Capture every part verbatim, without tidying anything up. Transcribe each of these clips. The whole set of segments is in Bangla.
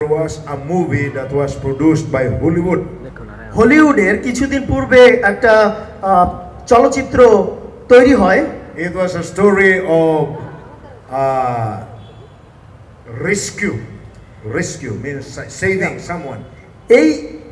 was a movie that was produced by Hollywood. হলিউডের কিছুদিন পূর্বে একটা চলচ্চিত্র তৈরি হয়। It was a story of uh, rescue. Rescue means saving someone. এই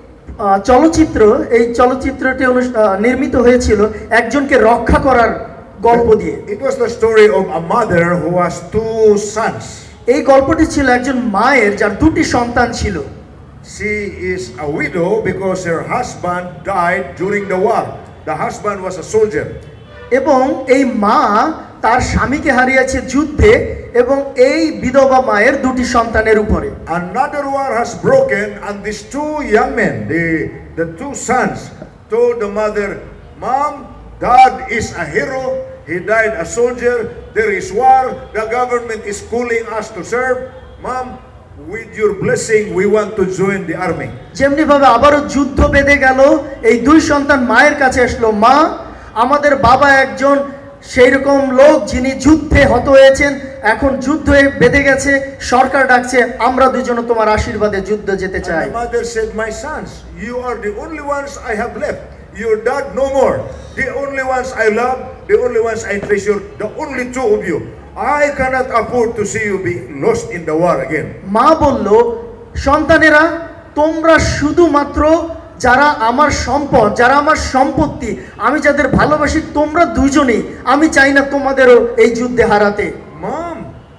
চলচ্চিত্র এই চলচ্চিত্রটি নির্মিত হয়েছিল একজনকে রক্ষা করার গল্প দিয়ে। It was the story of a mother who has two sons. এই গল্পটি ছিল একজন মায়ের যার দুটি সন্তান ছিল। She is a widow because her husband died during the war. The husband was a soldier. এবং এই মা তার স্বামীকে হারিয়েছে যুদ্ধে এবং এই বিধবা মায়ের দুটি সন্তানের উপরে। Another war has broken and these two young men, the the two sons, told the mother, "Mom, Dad is a hero. He died a soldier. There is war. The government is calling us to serve. Mom, with your blessing, we want to join the army." যেমনি ভাবে আবারও যুদ্ধ বেঁধে গেল, এই দুই সন্তান মায়ের কাছে আসলো, মা, আমাদের বাবা একজন সেই রকম লোক যিনি যুদ্ধে হত হয়েছেন, এখন যুদ্ধ বেঁধে গেছে, সরকার ডাকছে, আমরা দুজন তোমার আশীর্বাদে যুদ্ধ যেতে চাই। And the mother said, "My sons, you are the only ones I have left. Your dad no more. The only ones I love, the only ones I treasure, the only two of you. I cannot afford to see you be lost in the war again." মা বলল, সন্তানেরা, তোমরা শুধুমাত্র যারা আমার সম্পদ, যারা আমার সম্পত্তি, আমি যাদের ভালোবাসি, তোমরা দুইজনেই, আমি চাই না তোমাদেরও এই যুদ্ধে হারাতে। Mom,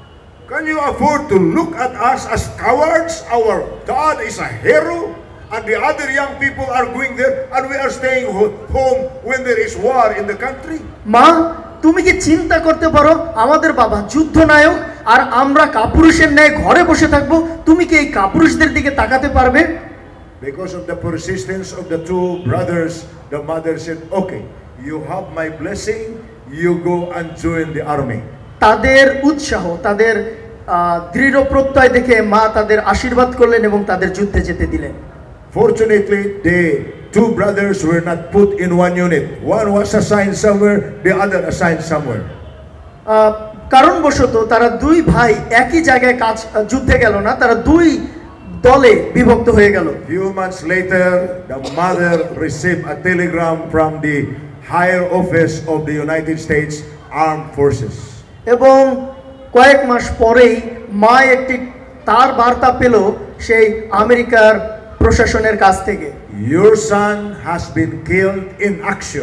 can you afford to look at us as cowards? Our dad is a hero and the other young people are going there and we are staying home when there is war in the country. মা, তুমি কি চিন্তা করতে পারো আমাদের বাবা যুদ্ধ নায়ক আর আমরা কাপুরুষের ন্যায় ঘরে বসে থাকবো? তুমি কি এই কাপুরুষদের দিকে তাকাতে পারবে? Because of the persistence of the two brothers, the mother said, "Okay, you have my blessing, you go and join the army." তাদের উৎসাহ, তাদের দৃঢ় প্রত্যয় দেখে মা তাদের আশীর্বাদ করলেন এবং তাদের যুদ্ধে যেতে দিলেন। Fortunately, the two brothers were not put in one unit. One was assigned somewhere, the other assigned somewhere. কারণবশত তারা দুই ভাই একই জায়গায় কাজ যুদ্ধে গেল না, তারা দুই দলে বিভক্ত হয়ে গেল। Few months later, the mother received a telegram from the higher office of the United States Armed Forces. এবং কয়েক মাস পরেই মা একটি তার বার্তা পেল সেই আমেরিকার প্রশাসনের কাছ থেকে, "Your son has been killed in action."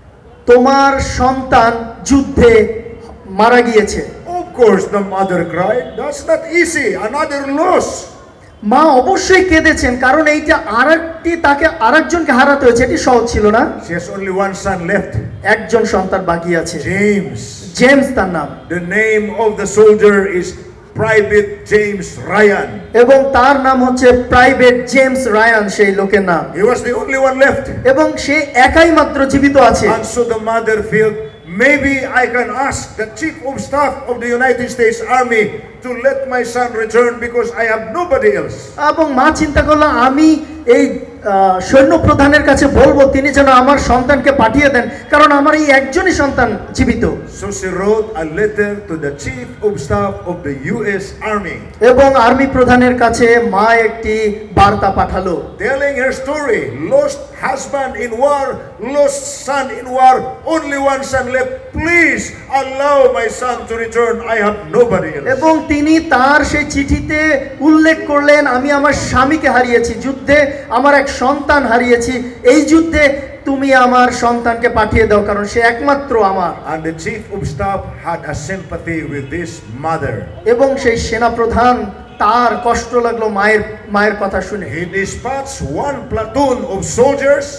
তোমার সন্তান যুদ্ধে মারা গিয়েছে। Of course, the mother cried, "That's not easy. Another loss." মা অবশ্যই কেঁদেছেন, কারণ এইটা আরেকটি তাকে আরেকজনকে হারাতে হয়েছে, এটি সহজ ছিল না। She has only one son left. একজন সন্তান বাকি আছে, James. জেমস তার নাম। The name of the soldier is Private James Ryan. এবং তার নাম হচ্ছে প্রাইভেট জেমস রায়ান, সেই লোকের নাম। He was the only one left. এবং সে একাই মাত্র জীবিত আছে। And so the mother felt, maybe I can ask the chief of staff of the United States Army to let my son return because I have nobody else. এবং মা চিন্তা করলো, আমি এই সৈন্য প্রধানের কাছে বলবো তিনি যেন আমার সন্তানকে পাঠিয়ে দেন, কারণ আমার এই একজনই সন্তান জীবিত। So she wrote a letter to the chief of staff of the U S Army. এবং আর্মি প্রধানের কাছে মা একটি বার্তা পাঠালো, telling her story. Lost husband in war, lost son in war, only one son left. Please allow my son to return. I have nobody else. এবং তিনি তার সেই চিঠিতে উল্লেখ করলেন, আমি আমার স্বামীকে হারিয়েছি যুদ্ধে, আমার এক সন্তান হারিয়েছি, এই যুদ্ধে তুমি আমার সন্তানকে পাঠিয়ে দাও, কারণ সে একমাত্র আমার। And the chief of staff had a sympathy with this mother. এবং সেই সেনাপ্রধান তার কষ্ট লাগলো মায়ের মায়ের কথা শুনে। He dispatched one platoon of soldiers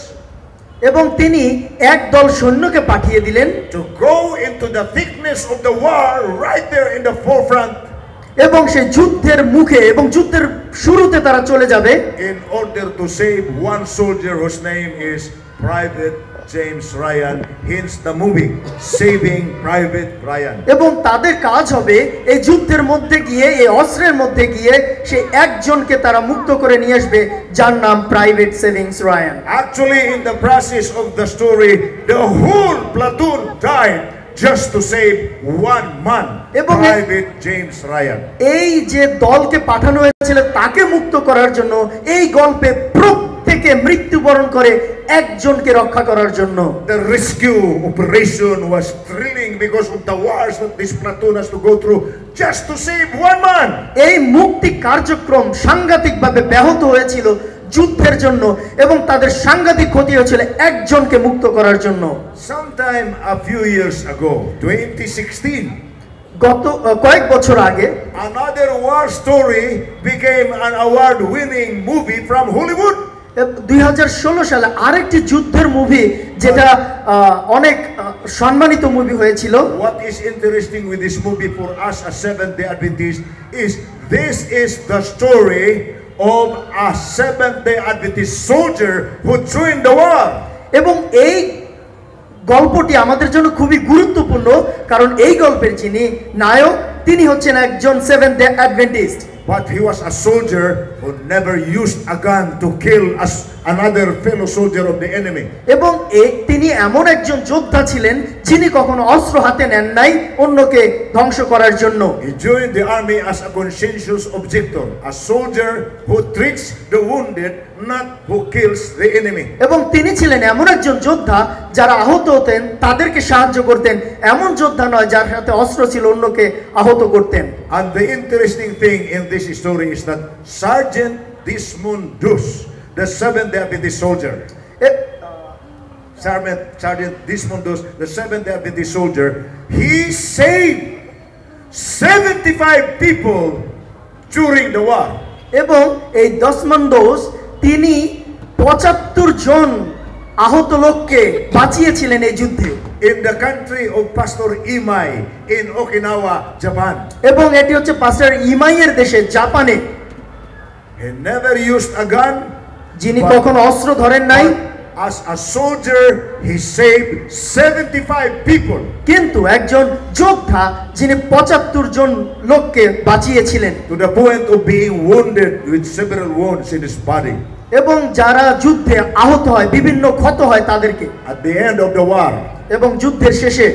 এবং তিনি এক দল সৈন্যকে পাঠিয়ে দিলেন to go into the thickness of the war right there in the forefront. এবং সেই যুদ্ধের মুখে এবং যুদ্ধের শুরুতে তারা চলে যাবে in order to save one soldier whose name is Private James Ryan, hence the movie Saving Private Ryan. এবং তাদের কাজ হবে এই যুদ্ধের মধ্যে গিয়ে, এই অস্ত্রের মধ্যে গিয়ে সেই একজনকে তারা মুক্ত করে নিয়ে আসবে যার নাম private savings Ryan. Actually, in the process of the story, the whole platoon died. just to save one man, এবং এ- Private James Ryan. এই যে দলকে পাঠানো হয়েছিল তাকে মুক্ত করার জন্য, এই গল্পে প্রত্যেকে মৃত্যুবরণ করে একজনকে রক্ষা করার জন্য। The rescue operation was thrilling because of the wars that this platoon has to go through just to save one man. এই মুক্তি কার্যক্রম সাংঘাতিকভাবে ব্যাহত হয়েছিল যুদ্ধের জন্য, এবং তাদের সাংঘাতিক ক্ষতি হয়েছিল একজনকে মুক্ত করার জন্য। Sometime a few years ago, twenty sixteen, গত আহ, কয়েক বছর আগে another war story became an award-winning movie from Hollywood. দুই হাজার ষোলো সালে আরেকটি যুদ্ধের মুভি, যেটা আহ, অনেক আহ, সম্মানিত মুভি হয়েছিল। What is interesting with this movie for us as Seventh-day Adventists is this is the story of a Seventh-day Adventist soldier who joined the war. এবং এই গল্পটি আমাদের জন্য খুবই গুরুত্বপূর্ণ, কারণ এই গল্পের যিনি নায়ক তিনি হচ্ছেন একজন seventh day Adventist. But he was a soldier who never used a gun to kill us, another fellow soldier of the enemy. এবং এ- তিনি এমন একজন যোদ্ধা ছিলেন যিনি কখনো অস্ত্র হাতে নেন নাই অন্যকে ধ্বংস করার জন্য। He joined the army as a conscientious objector, a soldier who treats the wounded, not who kills the enemy. এবং তিনি ছিলেন এমন একজন যোদ্ধা যারা আহত হতেন তাদেরকে সাহায্য করতেন, এমন যোদ্ধা নয় যার হাতে অস্ত্র ছিল অন্যকে আহত করতেন। And the interesting thing in this story is that Sergeant Desmond Doss, the Seventh-day Adventist soldier, A- Sergeant, Sergeant Desmond Doss, the Seventh-day Adventist soldier, he saved seventy-five people during the war. এবং এই দসমন্ডোস তিনি পঁচাত্তর জন আহত লোককে বাঁচিয়েছিলেন এই যুদ্ধে। In the country of Pastor Imai in Okinawa, Japan. এবং এটি হচ্ছে পাস্টার ইমাইয়ের দেশে, জাপানে, He never used a gun. যিনি but- কখনো অস্ত্র ধরেন নাই, but as a soldier, he saved seventy-five people. কিন্তু একজন যোদ্ধা যিনি পঁচাত্তর জন লোককে বাঁচিয়েছিলেন, To the point of being wounded with several wounds in his body. এবং যারা যুদ্ধে আহত হয়, বিভিন্ন ক্ষত হয় তাদেরকে। At the end of the war, এবং যুদ্ধের শেষে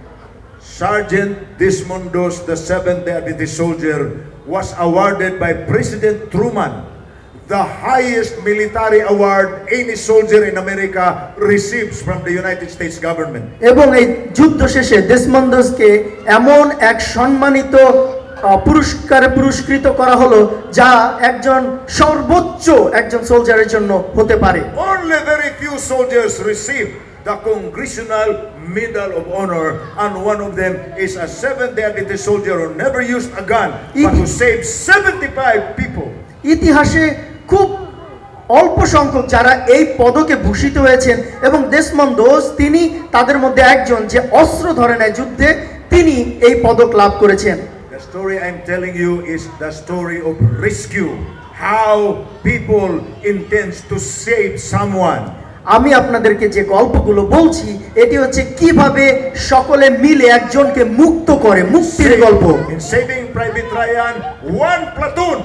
Sergeant Desmond Doss, the Seventh-day Adventist soldier, was awarded by President Truman the highest military award any soldier in America receives from the United States government. এবং এই যুদ্ধ শেষে দেসমন্ডোসকে এমন এক সম্মানিত আহ, পুরস্কারে পুরস্কৃত করা হলো যা একজন সর্বোচ্চ একজন সোলজারের জন্য হতে পারে। Only very few soldiers receive the Congressional Medal of Honor, and one of them is a Seventh-day Adventist soldier who never used a gun, but who saved seventy-five people. ইতিহাসে খুব অল্প সংখ্যক যারা এই পদকে ভূষিত হয়েছেন, এবং দেসমন্ডোস তিনি তাদের মধ্যে একজন যে অস্ত্র ধরে নেয় যুদ্ধে, তিনি এই পদক লাভ করেছেন। The story I'm telling you is the story of rescue. How people intend to save someone. আমি আপনাদেরকে যে গল্পগুলো বলছি এটি হচ্ছে কিভাবে সকলে মিলে একজনকে মুক্ত করে, মুক্তির গল্প। In saving Private Ryan, one platoon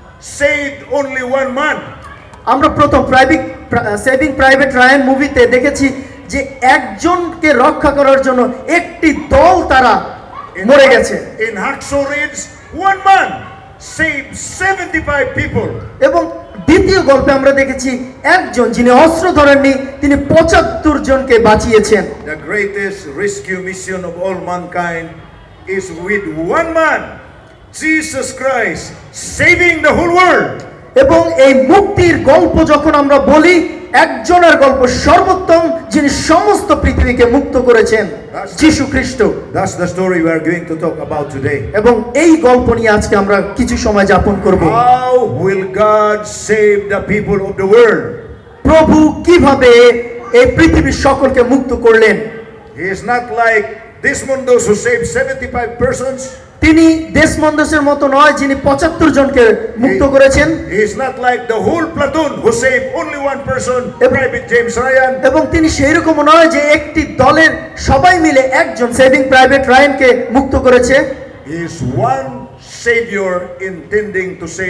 saved only one man. আমরা প্রথম প্রাইভেট সেভিং প্রাইভেট রায়ান মুভিতে দেখেছি যে একজনকে রক্ষা করার জন্য একটি দল তারা In, মরে গেছে, in Hacksaw Ridge, one man saved seventy-five people. এবং দ্বিতীয় গল্পে আমরা দেখেছি একজন যিনি অস্ত্র ধরেননি তিনি পঁচাত্তর জনকে বাঁচিয়েছেন। The greatest rescue mission of all mankind is with one man, Jesus Christ, saving the whole world. এবং এই মুক্তির গল্প যখন আমরা বলি, একজনের গল্প সর্বোত্তম যিনি সমস্ত পৃথিবীকে মুক্ত করেছেন, যীশু খ্রিস্ট। That's the story we are going to talk about today. এবং এই গল্প নিয়ে আজকে আমরা কিছু সময় যাপন করব। How will God save the people of the world? প্রভু কিভাবে এই পৃথিবীর সকলকে মুক্ত করলেন। He is not like Desmond Doss who saved seventy-five persons. তিনি দেসমন্ডোসের মতো নয় যিনি পঁচাত্তর জনকে মুক্ত করেছেন, He is not like the whole platoon who saved only one person, Private James Ryan. এবং তিনি সেই রকম নয় যে একটি দলের সবাই মিলে একজন সেভিং প্রাইভেট রায়ানকে মুক্ত করেছে। He is one Savior intending to save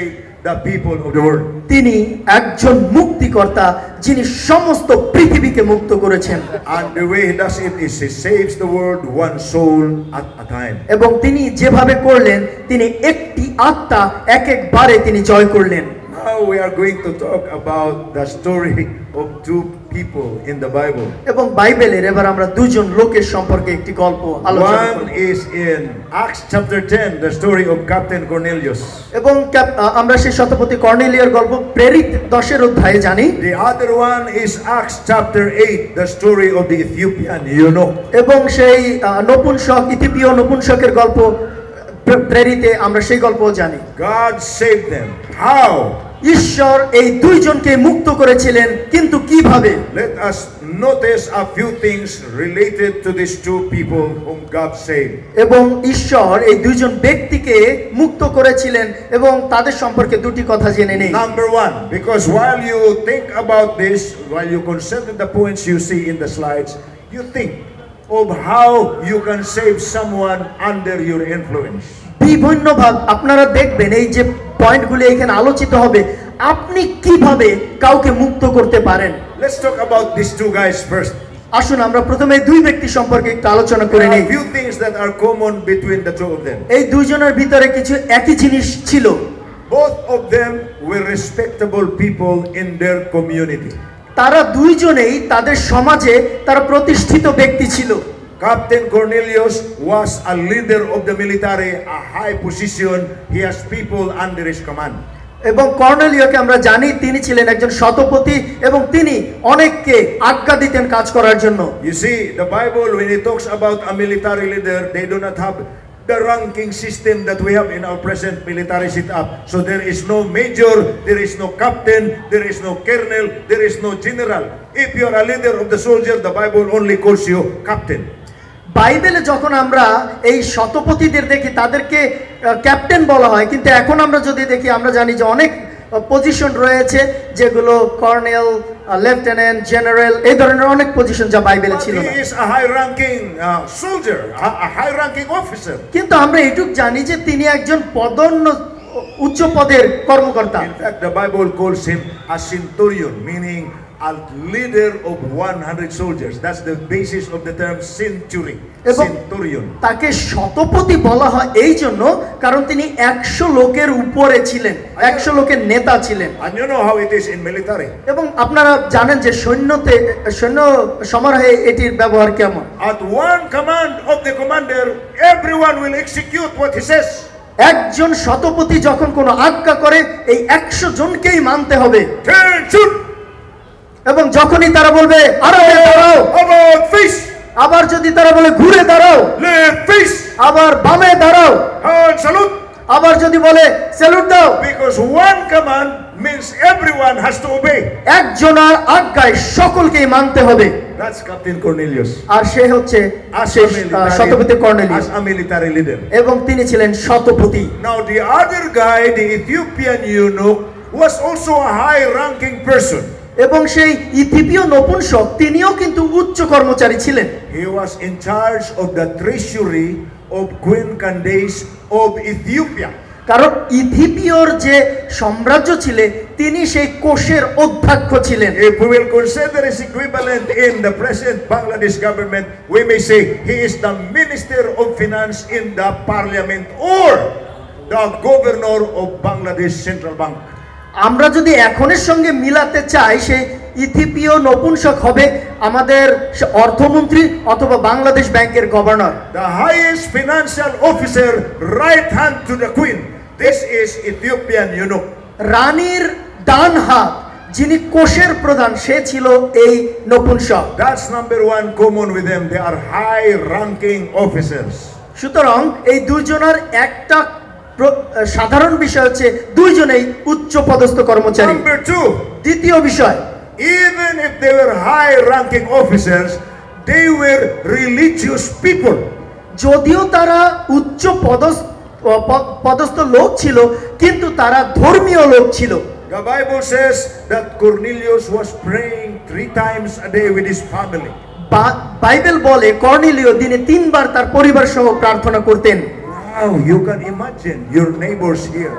the people of the world. তিনি একজন মুক্তিকর্তা যিনি সমস্ত পৃথিবীকে মুক্ত করেছেন। And the way he does it is he saves the world one soul at a time. এবং তিনি যেভাবে করলেন তিনি একটি আত্মা এক একবারে তিনি জয় করলেন। Now we are going to talk about the story of two people in the Bible. এবং বাইবেলের এবার আমরা দুজন লোকের সম্পর্কে একটি গল্প আলোচনা One করব। is in Acts chapter ten, the story of Captain Cornelius. এবং ক্যাপ- আমরা সেই শতপতি কর্নেলিয়ার গল্প প্রেরিত দশের অধ্যায়ে জানি। The other one is Acts chapter eight, the story of the Ethiopian eunuch. এবং সেই আহ, নপুংসক ইথিওপীয় নপুংসকের গল্প প্রে- প্রেরিতে আমরা সেই গল্পও জানি। God saved them. How? ঈশ্বর এই দুইজনকে মুক্ত করেছিলেন, কিন্তু কিভাবে? Let us notice a few things related to these two people whom God saved. এবং ঈশ্বর এই দুইজন ব্যক্তিকে মুক্ত করেছিলেন এবং তাদের সম্পর্কে দুটি কথা জেনে নেই। Number one, because while you think about this, while you consider the points you see in the slides, you think of how you can save someone under your influence. বিভিন্ন ভাব আপনারা দেখবেন এই যে পয়েন্টগুলি এখানে আলোচিত হবে, আপনি কিভাবে কাউকে মুক্ত করতে পারেন। Let's talk about these two guys first. আসুন আমরা প্রথমে দুই ব্যক্তি সম্পর্কে একটু আলোচনা করে There নেই। are a few things that are common between the two of them. এই দুইজনের ভিতরে কিছু একই জিনিস ছিল। Both of them were respectable people in their community. তারা দুইজনেই তাদের সমাজে তারা প্রতিষ্ঠিত ব্যক্তি ছিল। Captain Cornelius was a leader of the military, a high position. He has people under his command. এবং কর্নেলিয়কে আমরা জানি তিনি ছিলেন একজন শতপতি এবং তিনি অনেককে আজ্ঞা দিতেন কাজ করার জন্য। You see, the Bible, when it talks about a military leader, they do not have the ranking system that we have in our present military setup. So there is no major, there is no captain, there is no colonel, there is no general. If you are a leader of the soldier, the Bible only calls you captain. বাইবেলে যখন আমরা এই শতপতিদের দেখি তাদেরকে ক্যাপ্টেন বলা হয়, কিন্তু এখন আমরা যদি দেখি আমরা জানি যে অনেক পজিশন রয়েছে যেগুলো কর্নেল, লেফটেন্যান্ট, জেনারেল, এই ধরনের অনেক পজিশন যা বাইবেলে But ছিল না। he is a high-ranking uh, soldier, a, a high-ranking officer. কিন্তু আমরা এটুক জানি যে তিনি একজন পদোন্ন উচ্চ পদের কর্মকর্তা। In fact, the Bible calls him a centurion, meaning a leader of one hundred soldiers. That's the basis of the term century. এবং Centurion. তাকে শতপতি বলা হয় এই জন্য কারণ তিনি একশো লোকের উপরে ছিলেন, একশো লোকের নেতা ছিলেন। And you know how it is in military. এবং আপনারা জানেন যে সৈন্যতে সৈন্য সমারোহে এটির ব্যবহার কেমন। At one command of the commander, everyone will execute what he says. একজন শতপতি যখন কোনো আজ্ঞা করে এই একশো জনকেই মানতে হবে। Turn, shoot! এবং যখনই তারা বলবে আরামে দাঁড়াও, About face! আবার যদি তারা বলে ঘুরে দাঁড়াও, Left face! আবার বামে দাঁড়াও, And salute! আবার যদি বলে স্যালুট দাও, Because one command means everyone has to obey. একজনের আজ্ঞায় সকলকেই মানতে হবে। That's Captain Cornelius. আর সে হচ্ছে As সেই, a আহ, military, শতপতি Cornelius, as a military leader. এবং তিনি ছিলেন শতপতি। Now the other guy, the Ethiopian eunuch, was also a high-ranking person. এবং সেই ইথিওপীয় নপুংসক তিনিও কিন্তু উচ্চ কর্মচারী ছিলেন। He was in charge of the treasury of Queen Candace of Ethiopia. কারণ ইথিওপিয়র যে সাম্রাজ্য ছিলেন তিনি সেই কোষের অধ্যক্ষ ছিলেন। If we will consider his equivalent in the present Bangladesh government, we may say he is the Minister of Finance in the Parliament or the Governor of Bangladesh Central Bank. আমরা যদি এখনের সঙ্গে মিলাতে চাই সেই ইথিওপীয় নপুংসক হবে আমাদের অর্থমন্ত্রী অথবা বাংলাদেশ ব্যাংকের governor. The highest financial officer, right hand to the Queen. This is Ethiopian eunuch. রানীর ডান হাত যিনি কোষের প্রধান সে ছিল এই নপুংসক। That's number one common with them. They are high-ranking officers. সুতরাং এই দুইজনের একটা সাধারণ বিষয় হচ্ছে দুইজনেই উচ্চ পদস্থ কর্মচারী। Number two, দ্বিতীয় বিষয়, even if they were high-ranking officers, they were religious people. যদিও তারা উচ্চ পদস্থ পদস্থ লোক ছিল কিন্তু তারা ধর্মীয় লোক ছিল। The Bible says that Cornelius was praying three times a day with his family. Bible বলে কর্নেলিয় দিনে তিনবার তার পরিবার সহ প্রার্থনা করতেন। Wow, you can imagine your neighbors here.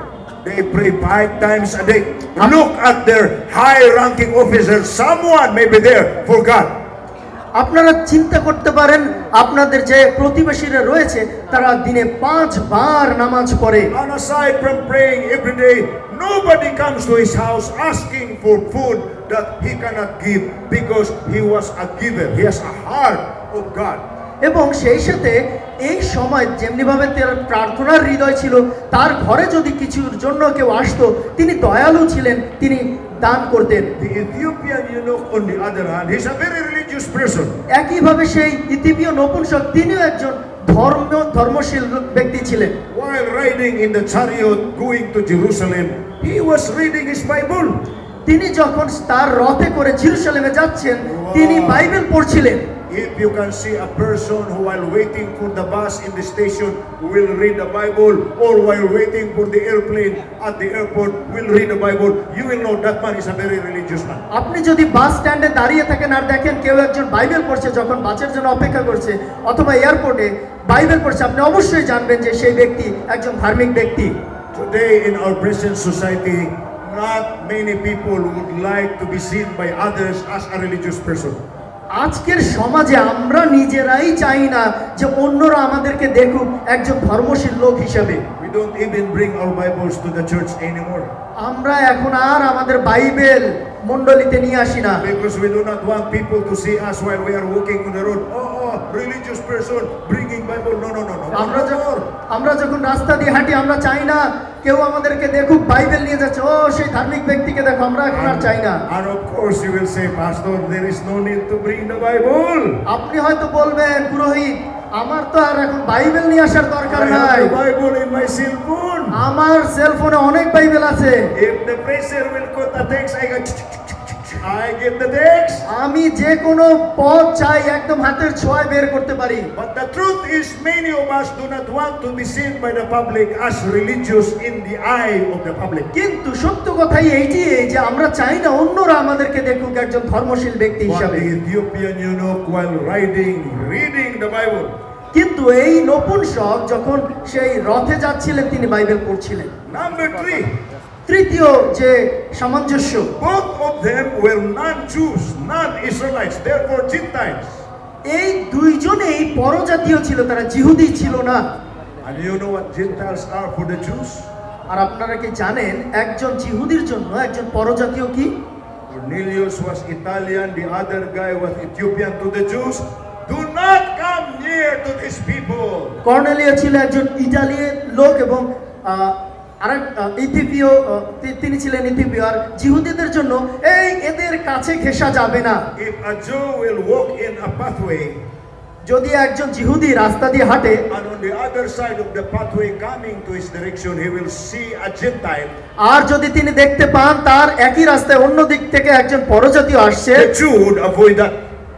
They pray five times a day. Look at their high-ranking officers. Someone may be there for God. আপনারা চিন্তা করতে পারেন আপনাদের যে প্রতিবেশীরা রয়েছে তারা দিনে পাঁচ বার নামাজ পড়ে। And aside from praying every day, nobody comes to his house asking for food that he cannot give because he was a giver. He has a heart of God. এবং সেই সাথে এই সময় যেমনিভাবে তার প্রার্থনার হৃদয় ছিল, তার ঘরে যদি কিছুর জন্য কেউ আসতো তিনি দয়ালু ছিলেন, তিনি দান করতেন। The Ethiopian eunuch, on the other hand, he's a very religious person. একইভাবে সেই ইথিওপীয় নপুংসক তিনিও একজন ধর্ম ধর্মশীল ব্যক্তি ছিলেন। While riding in the chariot going to Jerusalem, he was reading his Bible. তিনি যখন তার রথে করে জেরুজালেমে যাচ্ছেন তিনি বাইবেল পড়ছিলেন। If you can see a person who, while waiting for the bus in the station, will read the Bible, or while waiting for the airplane at the airport will read the Bible, you will know that man is a very religious man. আপনি যদি বাস স্ট্যান্ডে দাঁড়িয়ে থাকেন আর দেখেন কেউ একজন বাইবেল পড়ছে যখন বাসের জন্য অপেক্ষা করছে অথবা এয়ারপোর্টে বাইবেল পড়ছে, আপনি অবশ্যই জানবেন যে সেই ব্যক্তি একজন ধার্মিক ব্যক্তি। Today in our present society, not many people would like to be seen by others as a religious person. আজকের সমাজে আমরা নিজেরাই চাই না যে অন্যরা আমাদেরকে দেখুক একজন ধর্মশীল লোক হিসেবে। We don't even bring our Bibles to the church anymore. আমরা এখন আর আমাদের বাইবেল মণ্ডলীতে নিয়ে আসি না। Because we do not want people to see us while we are walking on the road. Oh, oh, religious person bringing Bible. No, no, no, no. আমরা যখন আমরা যখন রাস্তা দিয়ে হাঁটি আমরা চাই না কেউ আমাদেরকে দেখুক বাইবেল নিয়ে যাচ্ছে, ও সেই ধার্মিক ব্যক্তিকে দেখো, আমরা এখন আর চাই না। And of course you will say, Pastor, there is no need to bring the Bible. আপনি হয়তো বলবেন, পুরোহিত আমার তো আর এখন বাইবেল নিয়ে আসার দরকার I নাই, have the Bible in my cell phone. আমার সেল ফোনে অনেক বাইবেল আছে। If the preacher will quote a text, I go, I get the text. আমি যে কোনো পদ চাই একদম হাতের ছোঁয়ায় বের করতে পারি। But the truth is, many of us do not want to be seen by the public as religious in the eye of the public. কিন্তু সত্য কথাই এইটি যে আমরা চাই না অন্যরা আমাদেরকে দেখুক একজন ধর্মশীল ব্যক্তি But হিসাবে। the Ethiopian eunuch, while riding, reading the Bible. কিন্তু এই নপুংসক যখন সেই রথে যাচ্ছিলেন তিনি বাইবেল পড়ছিলেন। Number three, তৃতীয় যে সামঞ্জস্য, both of them were non-Jews, non-Israelites, therefore Gentiles. এই দুইজনেই পরজাতীয় ছিল, তারা জিহুদি ছিল না। And you know what Gentiles are for the Jews? আর আপনারা কি জানেন একজন জিহুদির জন্য একজন পরজাতীয় কি? Cornelius was Italian, the other guy was Ethiopian. To the Jews, do not come near to these people. কর্নেলিয় ছিল একজন ইটালীয় লোক এবং আহ, আরেক আহ, ইথিওপীয়, আহ, তি- তিনি ছিলেন ইথিওপীয়। আর জিহুদিদের জন্য এই এদের কাছে ঘেঁষা যাবে না। If a Jew will walk in a pathway, যদি একজন জিহুদি রাস্তা দিয়ে হাঁটে and on the other side of the pathway coming to his direction, he will see a Gentile, আর যদি তিনি দেখতে পান তার একই রাস্তায় অন্য দিক থেকে একজন পরজাতীয় আসছে, the Jew would avoid that.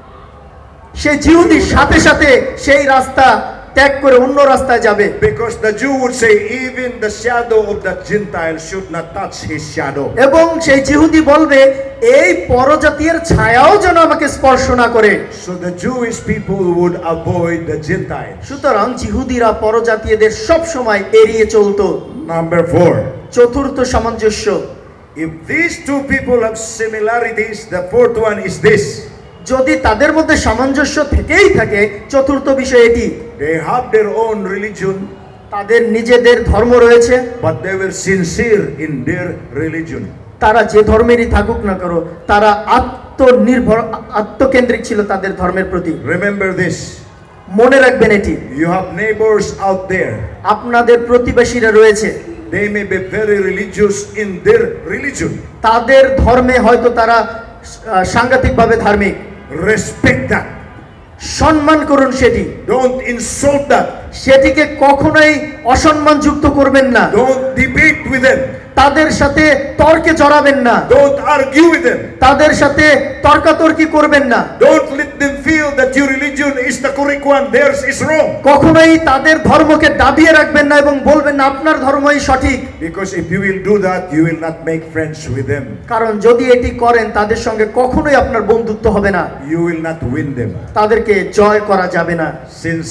সে জিহুদির সাথে সাথে সেই রাস্তা ত্যাগ করে অন্য রাস্তায় যাবে। Because the Jew would say, even the shadow of that Gentile should not touch his shadow. এবং সেই জিহুদি বলবে এই পরজাতীয়ের ছায়াও যেন আমাকে স্পর্শ না করে। So the Jewish people would avoid the Gentiles. সুতরাং জিহুদিরা পরজাতীয়দের সব সময় এড়িয়ে চলতো। Number four, চতুর্থ সামঞ্জস্য, if these two people have similarities, the fourth one is this. যদি তাদের মধ্যে সামঞ্জস্য থেকেই থাকে চতুর্থ বিষয় এটি, They have their own religion, তাদের নিজেদের ধর্ম রয়েছে, but they were sincere in their religion. তারা যে ধর্মেরই থাকুক না করো তারা আত্মনির্ভর আত্মকেন্দ্রিক ছিল তাদের ধর্মের প্রতি। Remember this. মনে রাখবেন এটি, You have neighbors out there. আপনাদের প্রতিবেশীরা রয়েছে, They may be very religious in their religion. তাদের ধর্মে হয়তো তারা সাংঘাতিকভাবে ধার্মিক। Respect that. সম্মান করুন সেটি, Don't insult that. সেটিকে কখনোই অসম্মানযুক্ত করবেন না। Don't debate with them. তাদের সাথে তর্কে জড়াবেন না, Don't argue with them. তাদের সাথে তর্কাতর্কি করবেন না। Don't let them feel that your religion is the correct one, theirs is wrong. কখনোই তাদের ধর্মকে দাবিয়ে রাখবেন না এবং বলবেন না আপনার ধর্মই সঠিক। Because if you will do that, you will not make friends with them. কারণ যদি এটি করেন তাদের সঙ্গে কখনোই আপনার বন্ধুত্ব হবে না, You will not win them. তাদেরকে জয় করা যাবে না।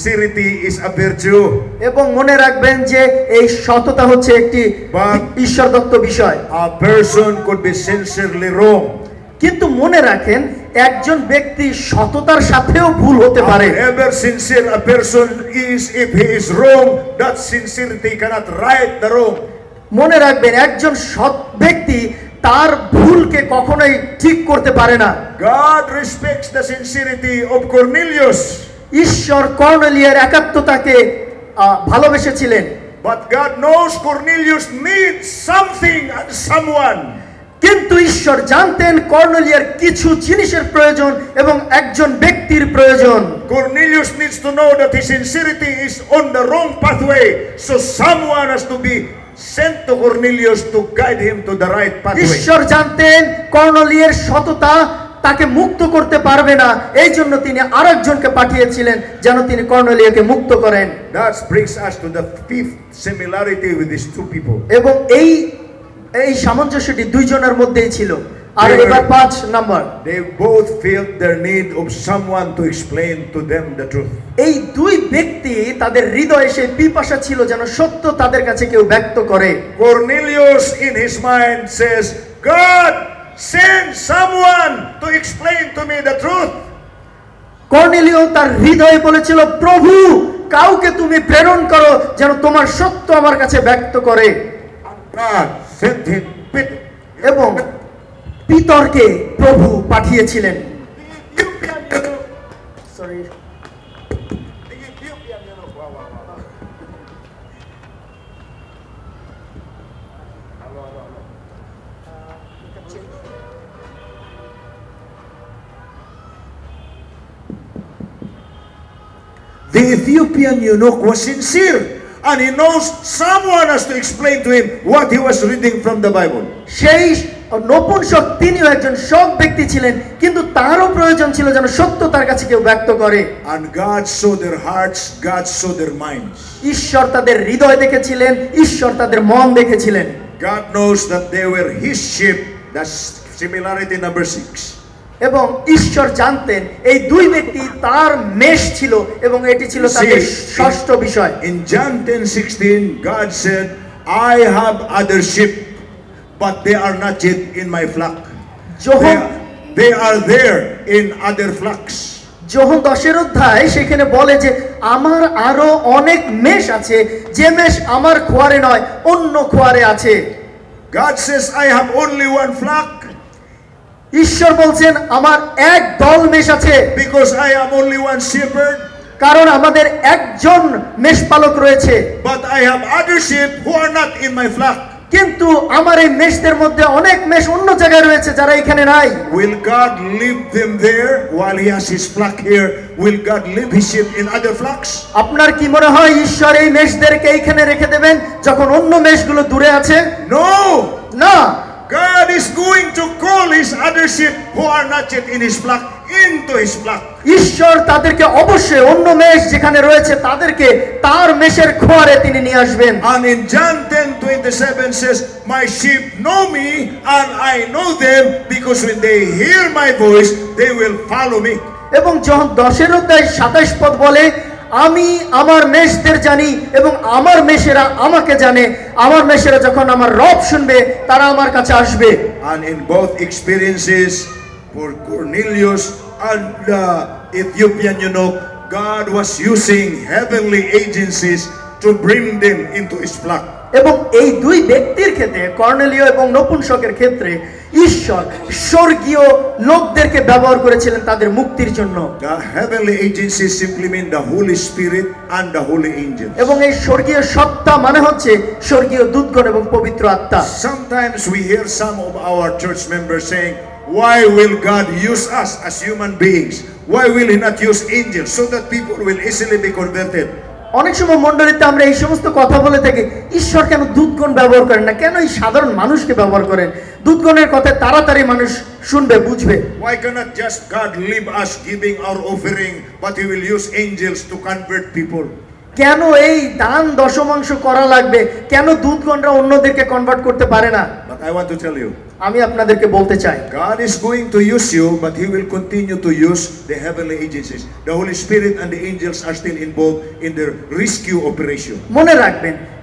Sincerity is a virtue. এবং মনে রাখবেন যে এই সততা হচ্ছে একটি But- ঈশ্বর প্রদত্ত বিষয়। A person could be sincerely wrong. কিন্তু মনে রাখেন একজন ব্যক্তি সততার সাথেও ভুল হতে পারে। However sincere a person is, if he is wrong, that sincerity cannot right the wrong. মনে রাখবেন একজন সৎ ব্যক্তি তার ভুলকে কখনোই ঠিক করতে পারে না। God respects the sincerity of Cornelius. ঈশ্বর কর্নেলিয়ার একাত্মতাকে ভালোবেসেছিলেন। But God knows Cornelius needs something and someone. কিন্তু ঈশ্বর জানতেন কর্নেলিয়ার কিছু জিনিসের প্রয়োজন এবং একজন ব্যক্তির প্রয়োজন। Cornelius needs to know that his sincerity is on the wrong pathway, so someone has to be sent to Cornelius to guide him to the right pathway. ঈশ্বর জানতেন কর্নেলিয়ার সততা তাকে মুক্ত করতে পারবে না, এই জন্য তিনি আরেকজনকে পাঠিয়েছিলেন যেন তিনি কর্নেলিয়াকে মুক্ত করেন। That brings us to the fifth similarity with these two people. এবং এই এই সামঞ্জস্যটি দুইজনের মধ্যেই ছিল। আর এবার পাঁচ number, they both felt their need of someone to explain to them the truth. এই দুই ব্যক্তি তাদের হৃদয়ে সেই পিপাসা ছিল যেন সত্য তাদের কাছে কেউ ব্যক্ত করে। Cornelius in his mind says, God, send someone to explain to me the truth. কর্নেলিয় তার হৃদয়ে বলেছিল, প্রভু কাউকে তুমি প্রেরণ করো যেন তোমার সত্য আমার কাছে ব্যক্ত করে। God sent him Peter. এবং পিতরকে প্রভু পাঠিয়েছিলেন। Sorry The Ethiopian eunuch was sincere, and he knows someone has to explain to him what he was reading from the Bible. সেই নপুংসক তিনিও একজন সৎ ব্যক্তি ছিলেন, কিন্তু তারও প্রয়োজন ছিল যেন সত্য তার কাছে কেউ ব্যক্ত করে। And God saw their hearts, God saw their minds. ঈশ্বর তাদের হৃদয় দেখেছিলেন, ঈশ্বর তাদের মন দেখেছিলেন। God knows that they were his sheep. That's similarity number six. এবং ঈশ্বর জানতেন এই দুই ব্যক্তি তার মেষ ছিল এবং এটি ছিল তাদের ষষ্ঠ বিষয়। In John ten sixteen, God said, I have other sheep, but they are not yet in my flock. They, they are there in other flocks. যোহন দশের অধ্যায় সেখানে বলে যে আমার আরো অনেক মেষ আছে, যে মেষ আমার খোয়ারে নয় অন্য খোয়ারে আছে। God says, I have only one flock. ঈশ্বর বলছেন আমার এক দল মেষ আছে। Because I am only one shepherd. কারণ আমাদের একজন মেষপালক রয়েছে। But I have other sheep who are not in my flock. কিন্তু আমার এই মেষদের মধ্যে অনেক মেষ অন্য জায়গায় রয়েছে যারা এখানে নাই। Will God leave them there while he has his flock here? Will God leave his sheep in other flocks? আপনার কি মনে হয় ঈশ্বর এই মেষদেরকে এইখানে রেখে দেবেন যখন অন্য মেষগুলো দূরে আছে? No! না, God is going to call his other sheep who are not yet in his flock into his flock. ঈশ্বর তাদেরকে অবশ্যই অন্য মেষ যেখানে রয়েছে তাদেরকে তার মেষের খোয়ারে তিনি নিয়ে আসবেন। And in John ten twenty-seven says, my sheep know me and I know them, because when they hear my voice they will follow me. এবং যখন দশের অধ্যায় সাতাশ পদ বলে, আমি আমার মেষদের জানি এবং আমার মেষেরা আমাকে জানে, আমার মেষেরা যখন আমার রব শুনবে তারা আমার কাছে আসবে। And in both experiences, for Cornelius and the Ethiopian eunuch, God was using heavenly agencies to bring them into his flock. এবং এই দুই ব্যক্তির ক্ষেত্রে কর্নেলিয় এবং নপুংসকের ক্ষেত্রে ঈশ্বর স্বর্গীয় লোকদেরকে ব্যবহার করেছিলেন তাদের মুক্তির জন্য। The heavenly agencies simply mean the Holy Spirit and the holy angels. এবং এই স্বর্গীয় সত্তা মানে হচ্ছে স্বর্গীয় দূতগণ এবং পবিত্র আত্মা। Sometimes we hear some of our church members saying, why will God use us as human beings? Why will he not use angels so that people will easily be converted? অনেক সময় মণ্ডলীতে আমরা এই সমস্ত কথা বলে থাকি, ঈশ্বর কেন দূতগণ ব্যবহার করেন না, কেন এই সাধারণ মানুষকে ব্যবহার করেন? দূতগণের কথা তাড়াতাড়ি মানুষ শুনবে, বুঝবে। Why cannot just God leave us giving our offering, but he will use angels to convert people? কেন এই দান দশমাংশ করা লাগবে? কেন দূতগণরা অন্যদেরকে কনভার্ট করতে পারে না? But I want to tell you, আমি আপনাদেরকে বলতে চাই, God is going to use you, but he will continue to use the heavenly agencies. The Holy Spirit and the angels are still involved in the rescue operation. মনে রাখবেন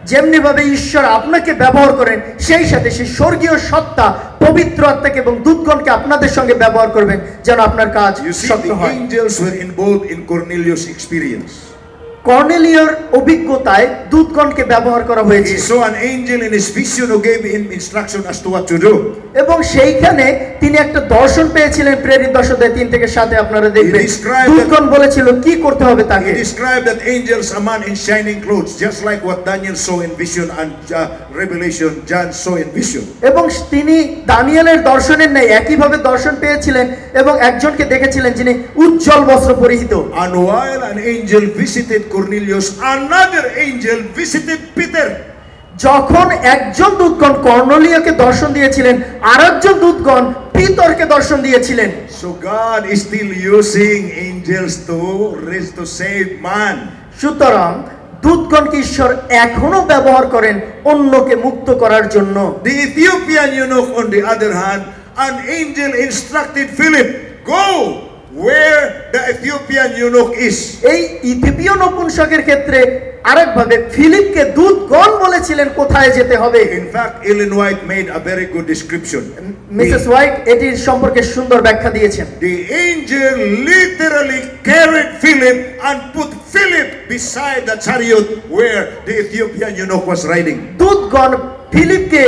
যেমনি ভাবে ঈশ্বর আপনাকে ব্যবহার করেন সেই সাথে সেই স্বর্গীয় সত্তা পবিত্র আত্মাকে এবং দূতগণকে আপনাদের সঙ্গে ব্যবহার করবেন যেন আপনার কাজ You see, সত্য the হয়। angels were involved in Cornelius' experience. কর্নেলিয়র অভিজ্ঞতায় দূতগণকে ব্যবহার করা হয়েছে। He saw an angel in his vision who gave him instruction as to what to do. এবং সেইখানে তিনি একটা দর্শন পেয়েছিলেন প্রেরিত দশ অধ্যায় তিন থেকে সাতে আপনারা দেখবেন He described দূতগণ বলেছিল কি করতে হবে তাকে। He described that angels a man in shining clothes, just like what Daniel saw in vision and uh, Revelation John saw in vision. এবং তিনি দানিয়েলের দর্শনের ন্যায় একইভাবে দর্শন পেয়েছিলেন এবং একজনকে দেখেছিলেন যিনি উজ্জ্বল বস্ত্র পরিহিত। And while an angel visited Cornelius, another angel visited Peter. যখন একজন দূতগণ কর্নেলিয়কে দর্শন দিয়েছিলেন আরেকজন দূতগণ পিতরকে দর্শন দিয়েছিলেন। So God is still using angels to raise to save man. সুতরাং দূতগণকে ঈশ্বর এখনো ব্যবহার করেন অন্যকে মুক্ত করার জন্য। The Ethiopian eunuch, on the other hand, an angel instructed Philip, go where the Ethiopian eunuch is. এই ইথিওপিয় নপুংসকের ক্ষেত্রে আরেকভাবে ফিলিপকে দূতগণ বলেছিলেন কোথায় যেতে হবে। In fact, Ellen White made a very good description. Mrs White এটির সম্পর্কে সুন্দর ব্যাখ্যা দিয়েছেন। The angel literally carried Philip and put Philip beside the chariot where the Ethiopian eunuch was riding. দূতগণ ফিলিপকে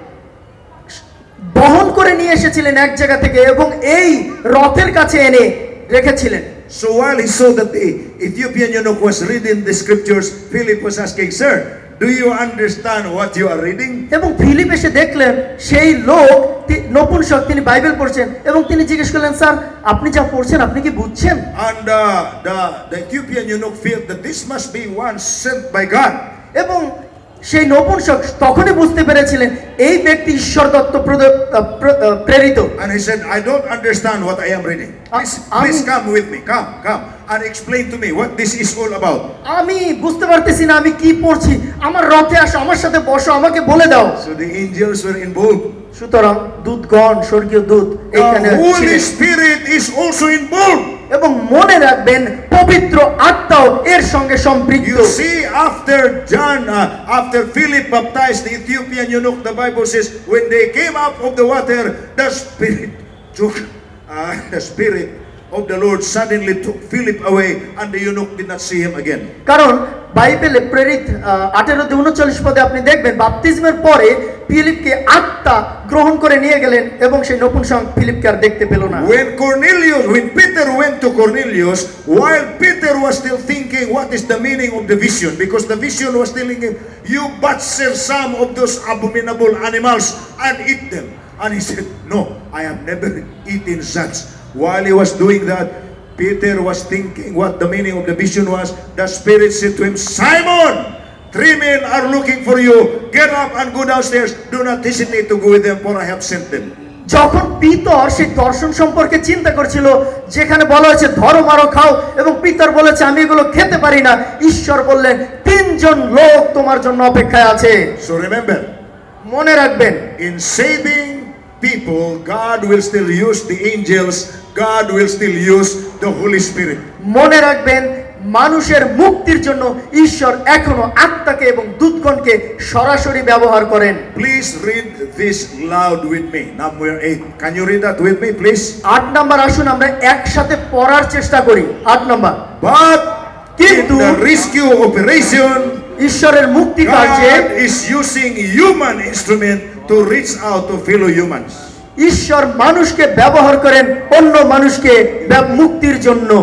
বহন করে নিয়ে এসেছিলেন এক জায়গা থেকে এবং এই রথের কাছে এনে রেখেছিলেন। So while he saw that the Ethiopian eunuch was reading the scriptures, Philip was asking, "Sir, do you understand what you are reading?" এবং ফিলিপ এসে দেখলেন সেই লোক তি- নপুংসক তিনি বাইবেল পড়ছেন এবং তিনি জিজ্ঞেস করলেন স্যার আপনি যা পড়ছেন আপনি কি বুঝছেন? And uh, the, the Ethiopian eunuch felt that this must be one sent by God. এবং সেই নপুংসক তখনই বুঝতে পেরেছিলেন এই ব্যক্তি ঈশ্বর দত্ত প্রদ- আহ, প্র- আহ, প্রেরিত। And he said, "I don't understand what I am reading. Please, I- please come with me. Come, come, and explain to me what this is all about." আমি বুঝতে পারতেছি না আমি কি পড়ছি, আমার রথে আসো আমার সাথে বসো আমাকে বলে দাও। So the angels were involved. সুতরাং দূতগণ স্বর্গীয় দূত এইখানে The Holy ছিলেন। Spirit is also involved. এবং মনে রাখবেন পবিত্র আত্মাও এর সঙ্গে সম্পৃক্ত। You see, after John, uh, after Philip baptized the Ethiopian eunuch, the Bible says, when they came up of the water, the Spirit took, uh, the Spirit of the Lord suddenly took Philip away, and the eunuch did not see him again. কারণ বাইবেলে প্রেরিত আঠেরো উনচল্লিশ পদে আপনি দেখবেন বাপ্তিজমের পরে ফিলিপকে আত্মা গ্রহণ করে নিয়ে গেলেন এবং সেই নপুংসক ফিলিপকে আর দেখতে পেল না। When Cornelius, when Peter went to Cornelius, while Peter was still thinking what is the meaning of the vision, because the vision was telling him, you butcher some of those abominable animals and eat them. And he said, no, I have never eaten such. While he was doing that, Peter was thinking what the meaning of the vision was. The Spirit said to him, Simon, three men are looking for you. Get up and go downstairs. Do not hesitate to go with them, for I have sent them. যখন পিতর সেই দর্শন সম্পর্কে চিন্তা করছিল যেখানে বলা হয়েছে ধরো মারো খাও এবং পিতর বলেছে আমি এগুলো খেতে পারি না, ঈশ্বর বললেন তিনজন লোক তোমার জন্য অপেক্ষায় আছে। So remember, মনে রাখবেন in saving people, God will still use the angels. God will still use the Holy Spirit. মনে রাখবেন মানুষের মুক্তির জন্য ঈশ্বর এখনো আত্মাকে এবং দূতগণকে সরাসরি ব্যবহার করেন। Please read this loud with me. Number eight. Can you read that with me, please? আট নাম্বার আসুন আমরা একসাথে পড়ার চেষ্টা করি। আট নাম্বার But in কিন্তু the rescue operation, ঈশ্বরের মুক্তি কার্যে God is using human instrument to reach out to fellow humans. ঈশ্বর মানুষকে ব্যবহার করেন অন্য মানুষকে ব্যব- মুক্তির জন্য।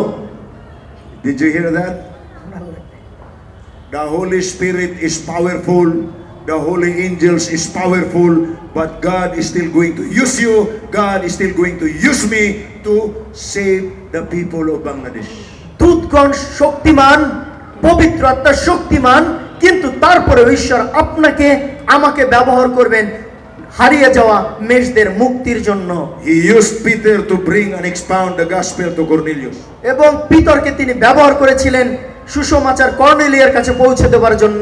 Did you hear that? The Holy Spirit is powerful. The holy angels is powerful. But God is still going to use you. God is still going to use me to save the people of Bangladesh. দূতগণ শক্তিমান, পবিত্র আত্মা শক্তিমান, কিন্তু তারপরে ঈশ্বর আপনাকে আমাকে ব্যবহার করবেন হারিয়ে যাওয়া মেষদের মুক্তির জন্য। He used Peter to bring and expound the gospel to Cornelius. এবং পিতরকে তিনি ব্যবহার করেছিলেন সুসমাচার কর্নেলিয়ার কাছে পৌঁছে দেওয়ার জন্য।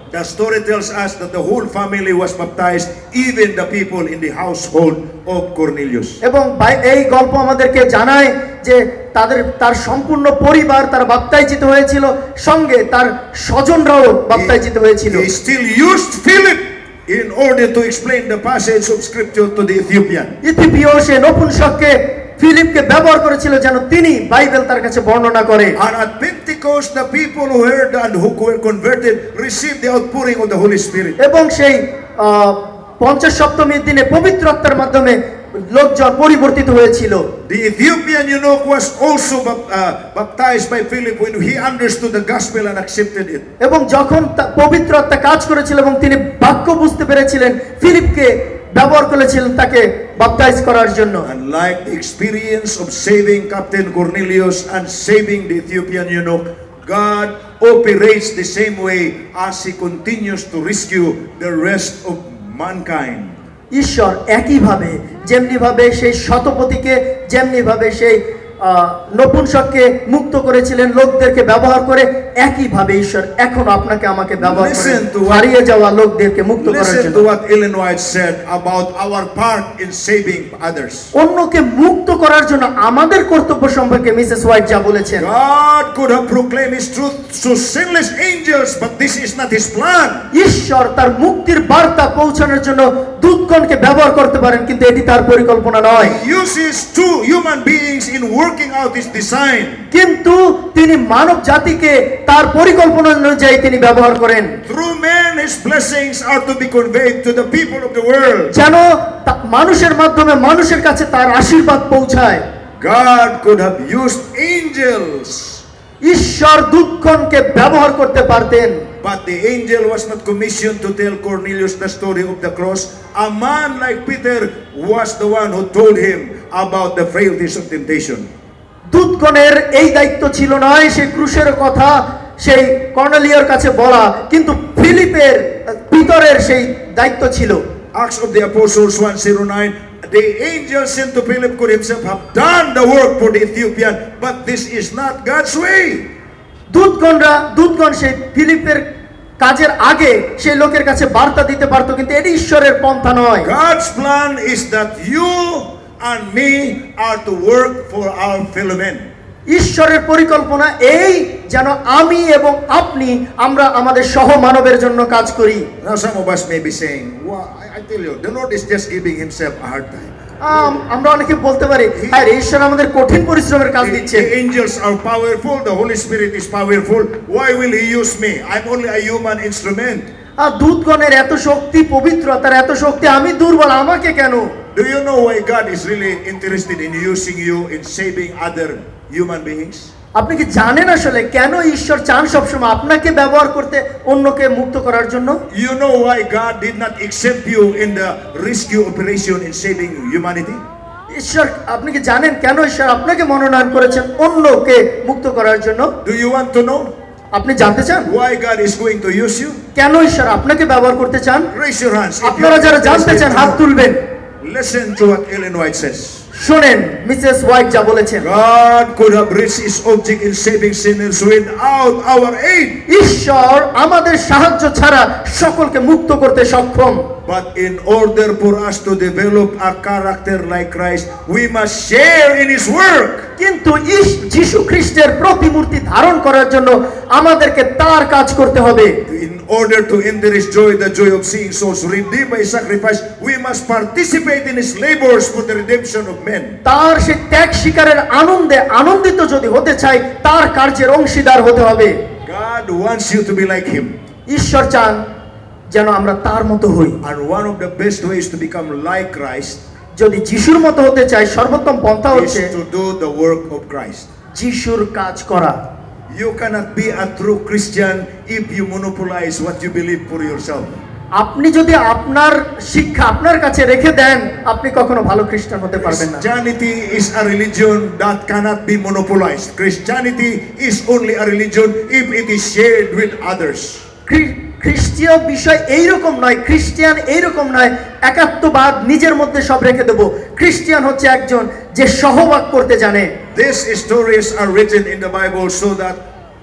The story tells us that the whole family was baptized, even the people in the household of Cornelius. এবং বাই- এই গল্প আমাদেরকে জানায় যে তাদের তার সম্পূর্ণ পরিবার তার বাপ্তাইজিত হয়েছিল, সঙ্গে তার স্বজনরাও বাপ্তাইজিত হয়েছিল। He still used Philip in order to explain the passage of scripture to the Ethiopian. ইথিওপীয় সে নপুংসককে ফিলিপকে ব্যবহার করেছিল যেন তিনি বাইবেল তার কাছে বর্ণনা করে। And at Pentecost, the people who heard and who were converted received the outpouring of the Holy Spirit. এবং সেই আহ, পঞ্চাশ সপ্তমীর দিনে পবিত্র আত্মার মাধ্যমে লোকজন পরিবর্তিত হয়েছিল। The Ethiopian eunuch was also bap- uh, baptized by Philip when he understood the gospel and accepted it. এবং যখন তা- পবিত্র আত্মা কাজ করেছিল এবং তিনি বাক্য বুঝতে পেরেছিলেন, ফিলিপকে ব্যবহার করেছিলেন তাকে বাপ্তাইজ করার জন্য। And like the experience of saving Captain Cornelius and saving the Ethiopian eunuch, God operates the same way as he continues to rescue the rest of mankind. ঈশ্বর একইভাবে, যেমনিভাবে সেই শতপতিকে, যেমনিভাবে সেই আহ, নপুংসককে মুক্ত করেছিলেন লোকদেরকে ব্যবহার করে, একইভাবে ঈশ্বর এখন আপনাকে আমাকে ব্যবহার করে Listen to what- হারিয়ে যাওয়া লোকদেরকে মুক্ত করার Listen জন্য। to what Ellen White said about our part in saving others. অন্যকে মুক্ত করার জন্য আমাদের কর্তব্য সম্পর্কে মিসেস হোয়াইট যা বলেছেন। God could have proclaimed his truth to sinless angels, but this is not his plan. ঈশ্বর তার মুক্তির বার্তা পৌঁছানোর জন্য দূতগণকে ব্যবহার করতে পারেন, কিন্তু এটি তার পরিকল্পনা নয়। He uses two human beings in working out his design. কিন্তু তিনি মানব জাতিকে তার পরিকল্পনা অনুযায়ী তিনি ব্যবহার করেন, Through men, his blessings are to be conveyed to the people of the world. যেন তা- মানুষের মাধ্যমে মানুষের কাছে তার আশীর্বাদ পৌঁছায়। God could have used angels, ঈশ্বর দূতগণকে ব্যবহার করতে পারতেন, but the angel was not commissioned to tell Cornelius the story of the cross. A man like Peter was the one who told him about the frailties of temptation. দূতগণের এই দায়িত্ব ছিল নয় সেই ক্রুশের কথা সেই কর্নেলিয়র কাছে বলা, কিন্তু ফিলিপের পিতরের সেই দায়িত্ব ছিল। Acts of the Apostles one oh nine, the angel sent to Philip could himself have done the work for the Ethiopian, but this is not God's way. দূতগণরা দূতগণ সেই ফিলিপের কাজের আগে সেই লোকের কাছে বার্তা দিতে পারতো, কিন্তু এটি ঈশ্বরের পন্থা নয়। God's plan is that you and me are to work for our fellow men. ঈশ্বরের পরিকল্পনা এই যেন আমি এবং আপনি আমরা আমাদের সহ মানবের জন্য কাজ করি। Now some of us may be saying, well, I, I tell you, the Lord is just giving himself a hard time. আম, আমরা অনেকে বলতে পারি, হ্যাঁ ঈশ্বর আমাদের কঠিন পরিশ্রমের কাজ The, দিচ্ছে। the angels are powerful, the Holy Spirit is powerful. Why will he use me? I'm only a human instrument. আর দূতগণের এত শক্তি, পবিত্রতার এত শক্তি, আমি দুর্বল, আমাকে কেন? Do you know why God is really interested in using you in saving other human beings? আপনি কি জানেন আসলে কেন ঈশ্বর চান সবসময় আপনাকে ব্যবহার করতে, অন্যকে মুক্ত করার জন্য? You know why God did not accept you in the rescue operation in saving humanity? ঈশ্বর, আপনি কি জানেন কেন ঈশ্বর আপনাকে মনোনয়ন করেছেন অন্যকে মুক্ত করার জন্য? Do you want to know আপনি জানতে চান why God is going to use you? কেন ঈশ্বর আপনাকে ব্যবহার করতে চান? Raise your hands. If you আপনারা are যারা জানতে interested চান to হাত know. তুলবেন। Listen to what Ellen White says. শোনেন মিসেস হোয়াইট যা বলেছেন। God could have reached his object in saving sinners without our aid. ঈশ্বর আমাদের সাহায্য ছাড়া সকলকে মুক্ত করতে সক্ষম। But in order for us to develop a character like Christ, we must share in his work. কিন্তু ইস- যীশু খ্রিস্টের প্রতিমূর্তি ধারণ করার জন্য আমাদেরকে তার কাজ করতে হবে। In order to enter his joy, the joy of seeing souls redeemed by his sacrifice, we must participate in his labors for the redemption of men. তার সেই ত্যাগ শিকারের আনন্দে আনন্দিত যদি হতে চাই, তার কার্যের অংশীদার হতে হবে। God wants you to be like him. ঈশ্বর চান যেন আমরা তার মতো হই। And one of the best ways to become like Christ যদি যিশুর মতো হতে চাই, সর্বোত্তম পন্থা is হচ্ছে to do the work of Christ. যিশুর কাজ করা। You cannot be a true Christian if you monopolize what you believe for yourself. আপনি যদি আপনার শিক্ষা আপনার কাছে রেখে দেন, আপনি কখনো ভালো খ্রিস্টান হতে পারবেন না। Christianity is a religion that cannot be monopolized. Christianity is only a religion if it is shared with others. খ্রি- খ্রিস্টীয় বিষয় এইরকম নয়, খ্রিস্টিয়ান এইরকম নয় একাত্মবাদ নিজের মধ্যে সব রেখে দেবো। খ্রিস্টিয়ান হচ্ছে একজন যে সহবাগ করতে জানে। These stories are written in the Bible so that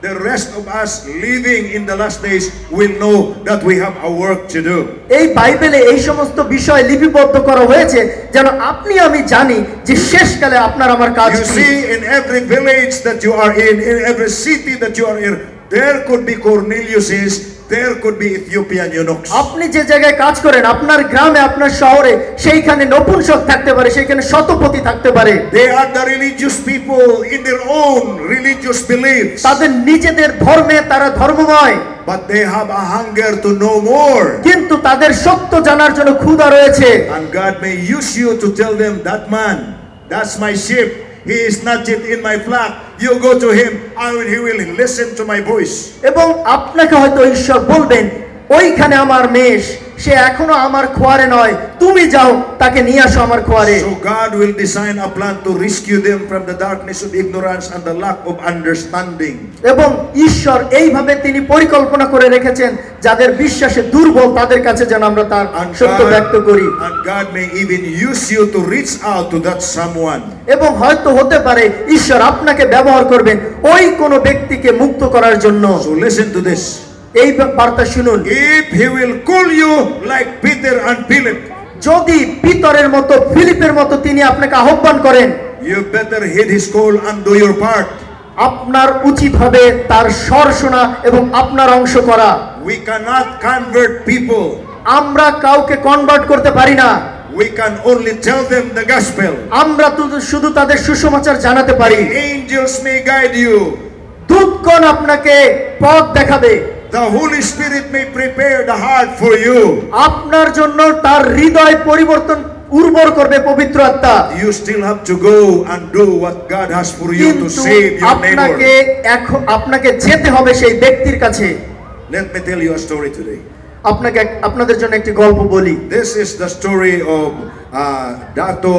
the rest of us living in the last days will know that we have a work to do. এই বাইবেলে এই সমস্ত বিষয় লিপিবদ্ধ করা হয়েছে যেন আপনি আমি জানি যে শেষকালে আপনার আমার কাজ You কি। see, in every village that you are in, in every city that you are in, there could be Corneliuses, there could be Ethiopian eunuchs. আপনি যে জায়গায় কাজ করেন আপনার গ্রামে আপনার শহরে সেইখানে নপুংসক থাকতে পারে, সেইখানে শতপতি থাকতে পারে। They are the religious people in their own religious beliefs. তাদের নিজেদের ধর্মে তারা ধর্মময়, But they have a hunger to know more. কিন্তু তাদের সত্য জানার জন্য ক্ষুধা রয়েছে। And God may use you to tell them, that man, that's my sheep. He is not yet in my flock. You go to him, I will, he will listen to my voice. এবং আপনাকে হয়তো ঈশ্বর বলবেন ওইখানে আমার মেষ, সে এখনো আমার খোয়ারে নয়, তুমি যাও তাকে নিয়ে আসো আমার খোয়ারে। So God will design a plan to rescue them from the darkness of ignorance and the lack of understanding. এবং ঈশ্বর এইভাবে তিনি পরিকল্পনা করে রেখেছেন যাদের বিশ্বাসে দুর্বল তাদের কাছে যেন আমরা তার And সত্য ব্যক্ত করি। God, and God may even use you to reach out to that someone. এবং হয়তো হতে পারে ঈশ্বর আপনাকে ব্যবহার করবেন ওই কোনো ব্যক্তিকে মুক্ত করার জন্য। So listen to this. এই বার্তা শুনুন, If he will call you like Peter and Philip, যদি পিতরের মতো ফিলিপের মতো তিনি আপনাকে আহ্বান করেন, you better heed his call and do your part. আপনার উচিত হবে তার স্বর শোনা এবং আপনার অংশ করা। We cannot convert people. আমরা কাউকে কনভার্ট করতে পারি না, We can only tell them the gospel. আমরা তো শুধু তাদের সুসমাচার জানাতে পারি। Angels may guide you. দূতগণ আপনাকে পথ দেখাবে, The Holy Spirit may prepare the heart for you. আপনার জন্য তার হৃদয় পরিবর্তন উর্বর করবে পবিত্র আত্মা। You still have to go and do what God has for you to কিন্তু save your আপনাকে neighbor. এখন আপনাকে যেতে হবে সেই ব্যক্তির কাছে। Let me tell you a story today. আপনাকে এক- আপনাদের জন্য একটি গল্প বলি। This is the story of uh, Dato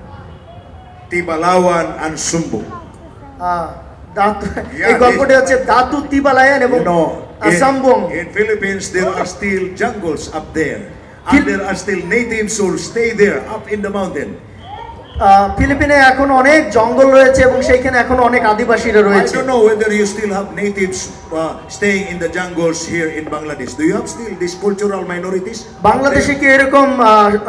Tibalawan and Sumbu. Ah, Datu Yeah, এই গল্পটি হচ্ছে দাতু তিবালায়ান এবং You know, আসাম্বং। in, in Philippines there are still jungles up there, and Phil- there are still natives who stay there up in the mountain. আহ, ফিলিপিনে এখন অনেক জঙ্গল রয়েছে এবং সেইখানে এখন অনেক আদিবাসীরা I রয়েছে। don't know whether you still have natives uh, staying in the jungles here in Bangladesh. Do you have still these cultural minorities? বাংলাদেশে কি এরকম আহ,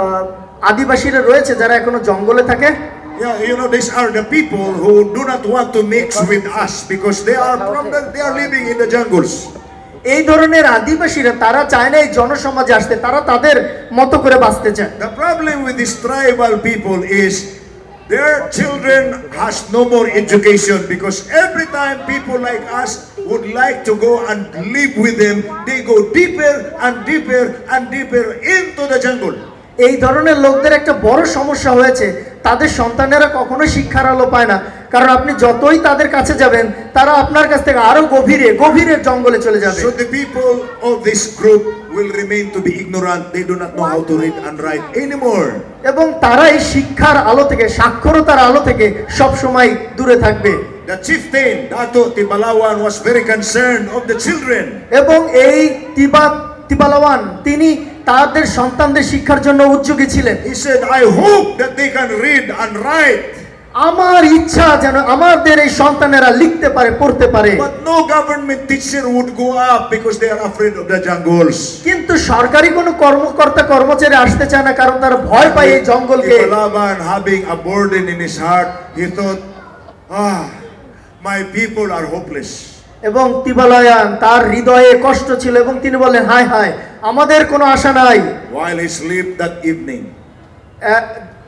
আহ, আদিবাসীরা রয়েছে যারা এখনো জঙ্গলে থাকে? Yeah, you know, these are the people who do not want to mix with us because they are from the, they are living in the jungles. এই ধরনের আদিবাসীরা তারা চায় না এই জনসমাজে আসতে, তারা তাদের মতো করে বাঁচতে চায়। The problem with these tribal people is their children has no more education because every time people like us would like to go and live with them, they go deeper and deeper and deeper into the jungle. এই ধরনের লোকদের একটা বড় সমস্যা হয়েছে, তাদের সন্তানেরা কখনো শিক্ষার আলো পায় না, কারণ আপনি যতই তাদের কাছে যাবেন তারা আপনার কাছ থেকে আরো গভীরে গভীরে জঙ্গলে চলে যাবে। So the people of this group will remain to be ignorant. They do not know how to read and write anymore. এবং তারা এই শিক্ষার আলো থেকে, সাক্ষরতার আলো থেকে সব সময় দূরে থাকবে। The chieftain, Dato Tibalawan, was very concerned of the children. এবং এই তিবা তিবালাওয়ান তিনি তাদের সন্তানদের শিক্ষার জন্য উদ্যোগী ছিলেন। He said, I hope that they can read and write. আমার ইচ্ছা যেন আমাদের এই সন্তানেরা লিখতে পারে, পড়তে পারে। But no government teacher would go up because they are afraid of the jungles. কিন্তু সরকারি কোনো কর্মকর্তা কর্মচারী আসতে চায় না, কারণ তারা ভয় পায় এই জঙ্গলকে। Tibalawan, having a burden in his heart, he thought, ah, my people are hopeless. এবং তিবালায়ান তার হৃদয়ে কষ্ট ছিল এবং তিনি বললেন, হায় হায়, আমাদের কোনো আশা নাই। While he slept that evening, ah,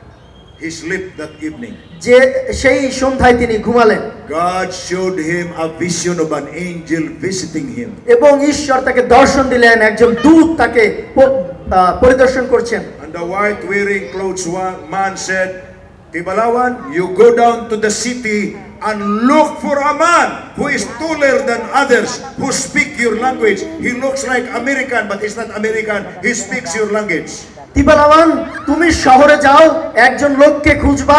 he slept that evening. যে সেই সন্ধ্যায় তিনি ঘুমালেন God showed him a vision of an angel visiting him. এবং ঈশ্বর তাকে দর্শন দিলেন, একজন দূত তাকে প- আহ, পরিদর্শন করছেন। And the white wearing clothes one man said, Tibalawan, you go down to the city and look for a man who is taller than others, who speak your language. He looks like American, but he's not American. He speaks your language. তিবালাওয়ান, তুমি শহরে যাও, একজন লোককে খুঁজবা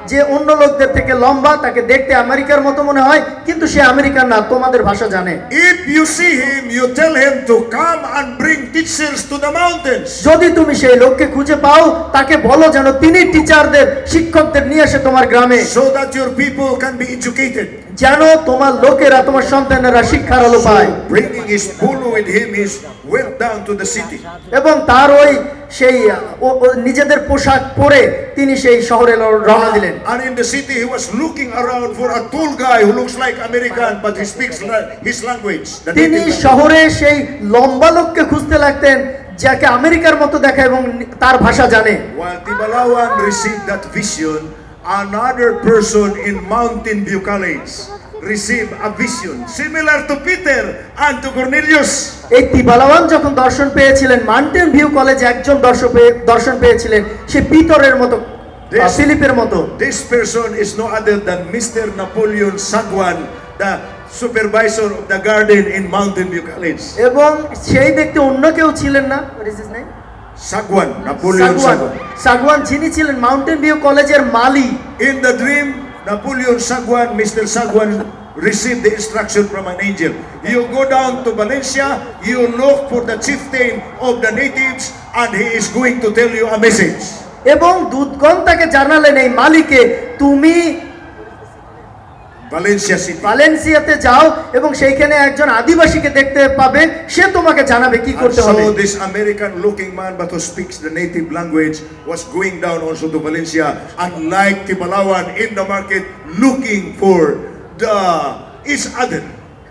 যে অন্য লোকদের থেকে লম্বা, তাকে দেখতে আমেরিকার মতো মনে হয়, কিন্তু সে আমেরিকান না, তোমাদের ভাষা জানে। If you see him, you tell him to come and bring teachers to the mountains. যদি তুমি সেই লোককে খুঁজে পাও, তাকে বলো যেন তিনি টিচারদের, শিক্ষকদের নিয়ে আসে তোমার গ্রামে, so that your people can be educated. যেন তোমার লোকেরা, তোমার সন্তানেরা শিক্ষার আলো পায়। So bringing his polo with him, he went down to the city. এবং তার ওই সেই নিজেদের পোশাক পরে তিনি সেই শহরে রওনা দিলেন। And in the city he was looking around for a tall guy who looks like American but he speaks his language. তিনি শহরে সেই লম্বা লোককে খুঁজতে লাগতেন যাকে আমেরিকার মতো দেখায় এবং তার ভাষা জানে। While Tibalawan received that vision, another person in Mountain View College received a vision similar to Peter and to Cornelius. এই তিবালাওয়ান যখন দর্শন পেয়েছিলেন, মাউন্টেন ভিউ কলেজে একজন দর্শন দর্শন পেয়েছিলেন, সে পিতরের মতো, ফিলিপের মতো। This person is no other than Mister Napoleon Sagwan, the supervisor of the garden in Mountain View College. এবং সেই ব্যক্তি অন্য কেউ ছিলেন না, what is his name? Sagwan, Napoleon Sagwan. Sagwan যিনি ছিলেন মাউন্টেন ভিউ কলেজের মালি। In the dream, Napoleon Sagwan, Mister Sagwan received the instruction from an angel. You go down to Valencia, you look for the chieftain of the natives and he is going to tell you a message. এবং দূতগণ তাকে জানালেন এই মালিকে, তুমি Valencia City. ভালেন্সিয়াতে যাও এবং সেইখানে একজন আদিবাসীকে দেখতে পাবে, সে তোমাকে জানাবে কি করতে হবে। So this American looking man but who speaks the native language was going down also to Valencia, unlike Tibalawan in the market looking for the each other.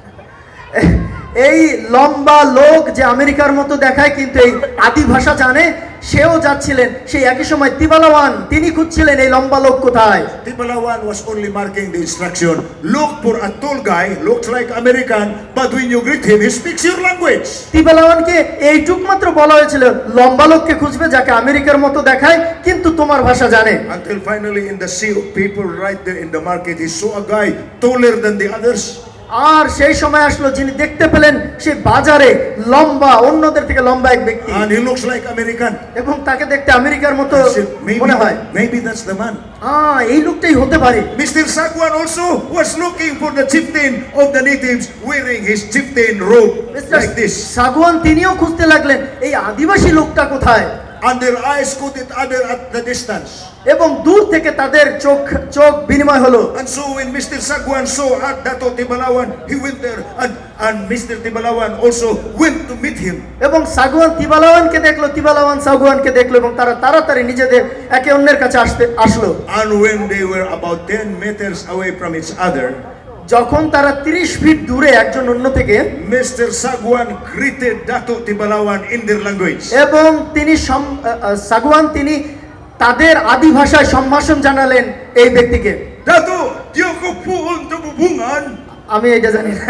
এই লম্বা লোক যে আমেরিকার মতো দেখায় কিন্তু এই আদি ভাষা জানে, সেও যাচ্ছিলেন সেই একই সময় তিবালাওয়ান, তিনি খুঁজছিলেন এই লম্বা লোক কোথায়। Tibalawan was only marking the instruction, look for a tall guy, looks like American, but when you greet him, he speaks your language. তিবালাওয়ানকে এইটুক মাত্র বলা হয়েছিল, লম্বা লোককে খুঁজবে যাকে আমেরিকার মতো দেখায় কিন্তু তোমার ভাষা জানে। Until finally in the sea of people right there in the market, he saw a guy taller than the others. আর সেই সময় আসলো যিনি দেখতে পেলেন সে বাজারে লম্বা, অন্যদের থেকে লম্বা এক ব্যক্তি, And he looks like American. এবং তাকে দেখতে আমেরিকার মতো I said, maybe, মনে হয়। maybe that's the man. আহ এই লোকটাই হতে পারে। Mister Sagwan also was looking for the chieftain of the natives wearing his chieftain robe like this. সাগুয়ান তিনিও খুঁজতে লাগলেন এই আদিবাসী লোকটা কোথায়। And their eyes caught each other at the distance. এবং দূর থেকে তাদের চোখ চোখ বিনিময় হলো। And so when Mister Sagwan saw at Dato Tibalawan, he went there and, and Mister Tibalawan also went to meet him. এবং সাগুয়ান তিবালাওয়ানকে দেখলো, তিবালাওয়ান সাগুয়ানকে দেখলো এবং তারা তাড়াতাড়ি নিজেদের একে অন্যের কাছে আসতে আসলো। And when they were about ten meters away from each other, যখন তারা ত্রিশ ফিট দূরে একজন অন্য থেকে, Mister Sagwan greeted Dato Tibalawan in their language. এবং তিনি সাগুয়ান তিনি তাদের আদি ভাষায় সম্ভাষণ জানালেন এই ব্যক্তিকে। Dato, diyo ko puon to bubungan. আমি এটা জানি না,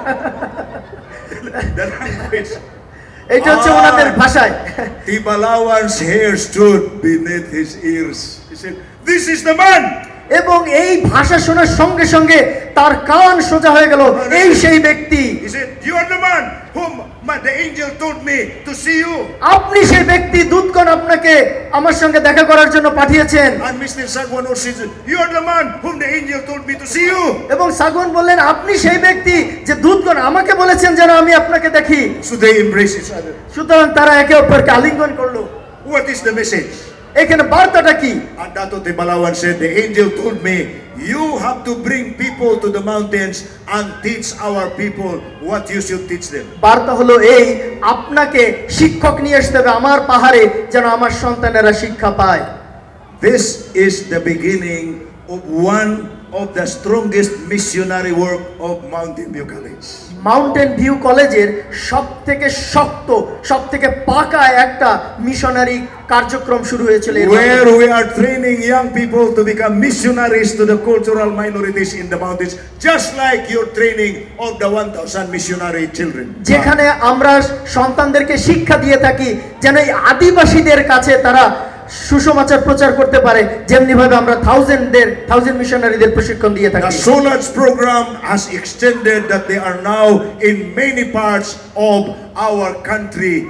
The language. এটা হচ্ছে ওনাদের ভাষায়। Tibalawan's hair stood beneath his ears. He said, "This is the man." এবং এই ভাষা শোনার সঙ্গে সঙ্গে তার কান সোজা হয়ে গেল, এই সেই ব্যক্তি। He said, "You are the man whom the angel told me to see you." আপনি সেই ব্যক্তি, দূতগণ আপনাকে আমার সঙ্গে দেখা করার জন্য পাঠিয়েছেন। And Mister Sagwan also said, "You are the man whom the angel told me to see you." এবং সাগুয়ান বললেন, আপনি সেই ব্যক্তি যে দূতগণ আমাকে বলেছেন যেন আমি আপনাকে দেখি। So they embrace each other. সুতরাং তারা একে অপরকে আলিঙ্গন করলো। What is the message? এখানে বার্তাটা কি? And Dato Tibalawan said, "The angel told me you have to bring people to the mountains and teach our people what you should teach them." বার্তা হলো এই, আপনাকে শিক্ষক নিয়ে আসতে হবে আমার পাহাড়ে যেন আমার সন্তানেরা শিক্ষা পায়। This is the beginning of one of the strongest missionary work of Mountain View College. Mountain View কলেজের সব থেকে শক্ত, সব থেকে পাকা একটা মিশনারি কার্যক্রম শুরু হয়েছিল, where we are training young people to become missionaries to the cultural minorities in the mountains, just like your training of the one thousand missionary children. যেখানে আমরা সন্তানদেরকে শিক্ষা দিয়ে থাকি যেন এই আদিবাসীদের কাছে তারা সুসমাচার প্রচার করতে পারে, যেমনি ভাবে আমরা থাউজেন্ডদের থাউজেন্ড মিশনারিদের প্রশিক্ষণ দিয়ে থাকি। The Solaj program has extended that they are now in many parts of our country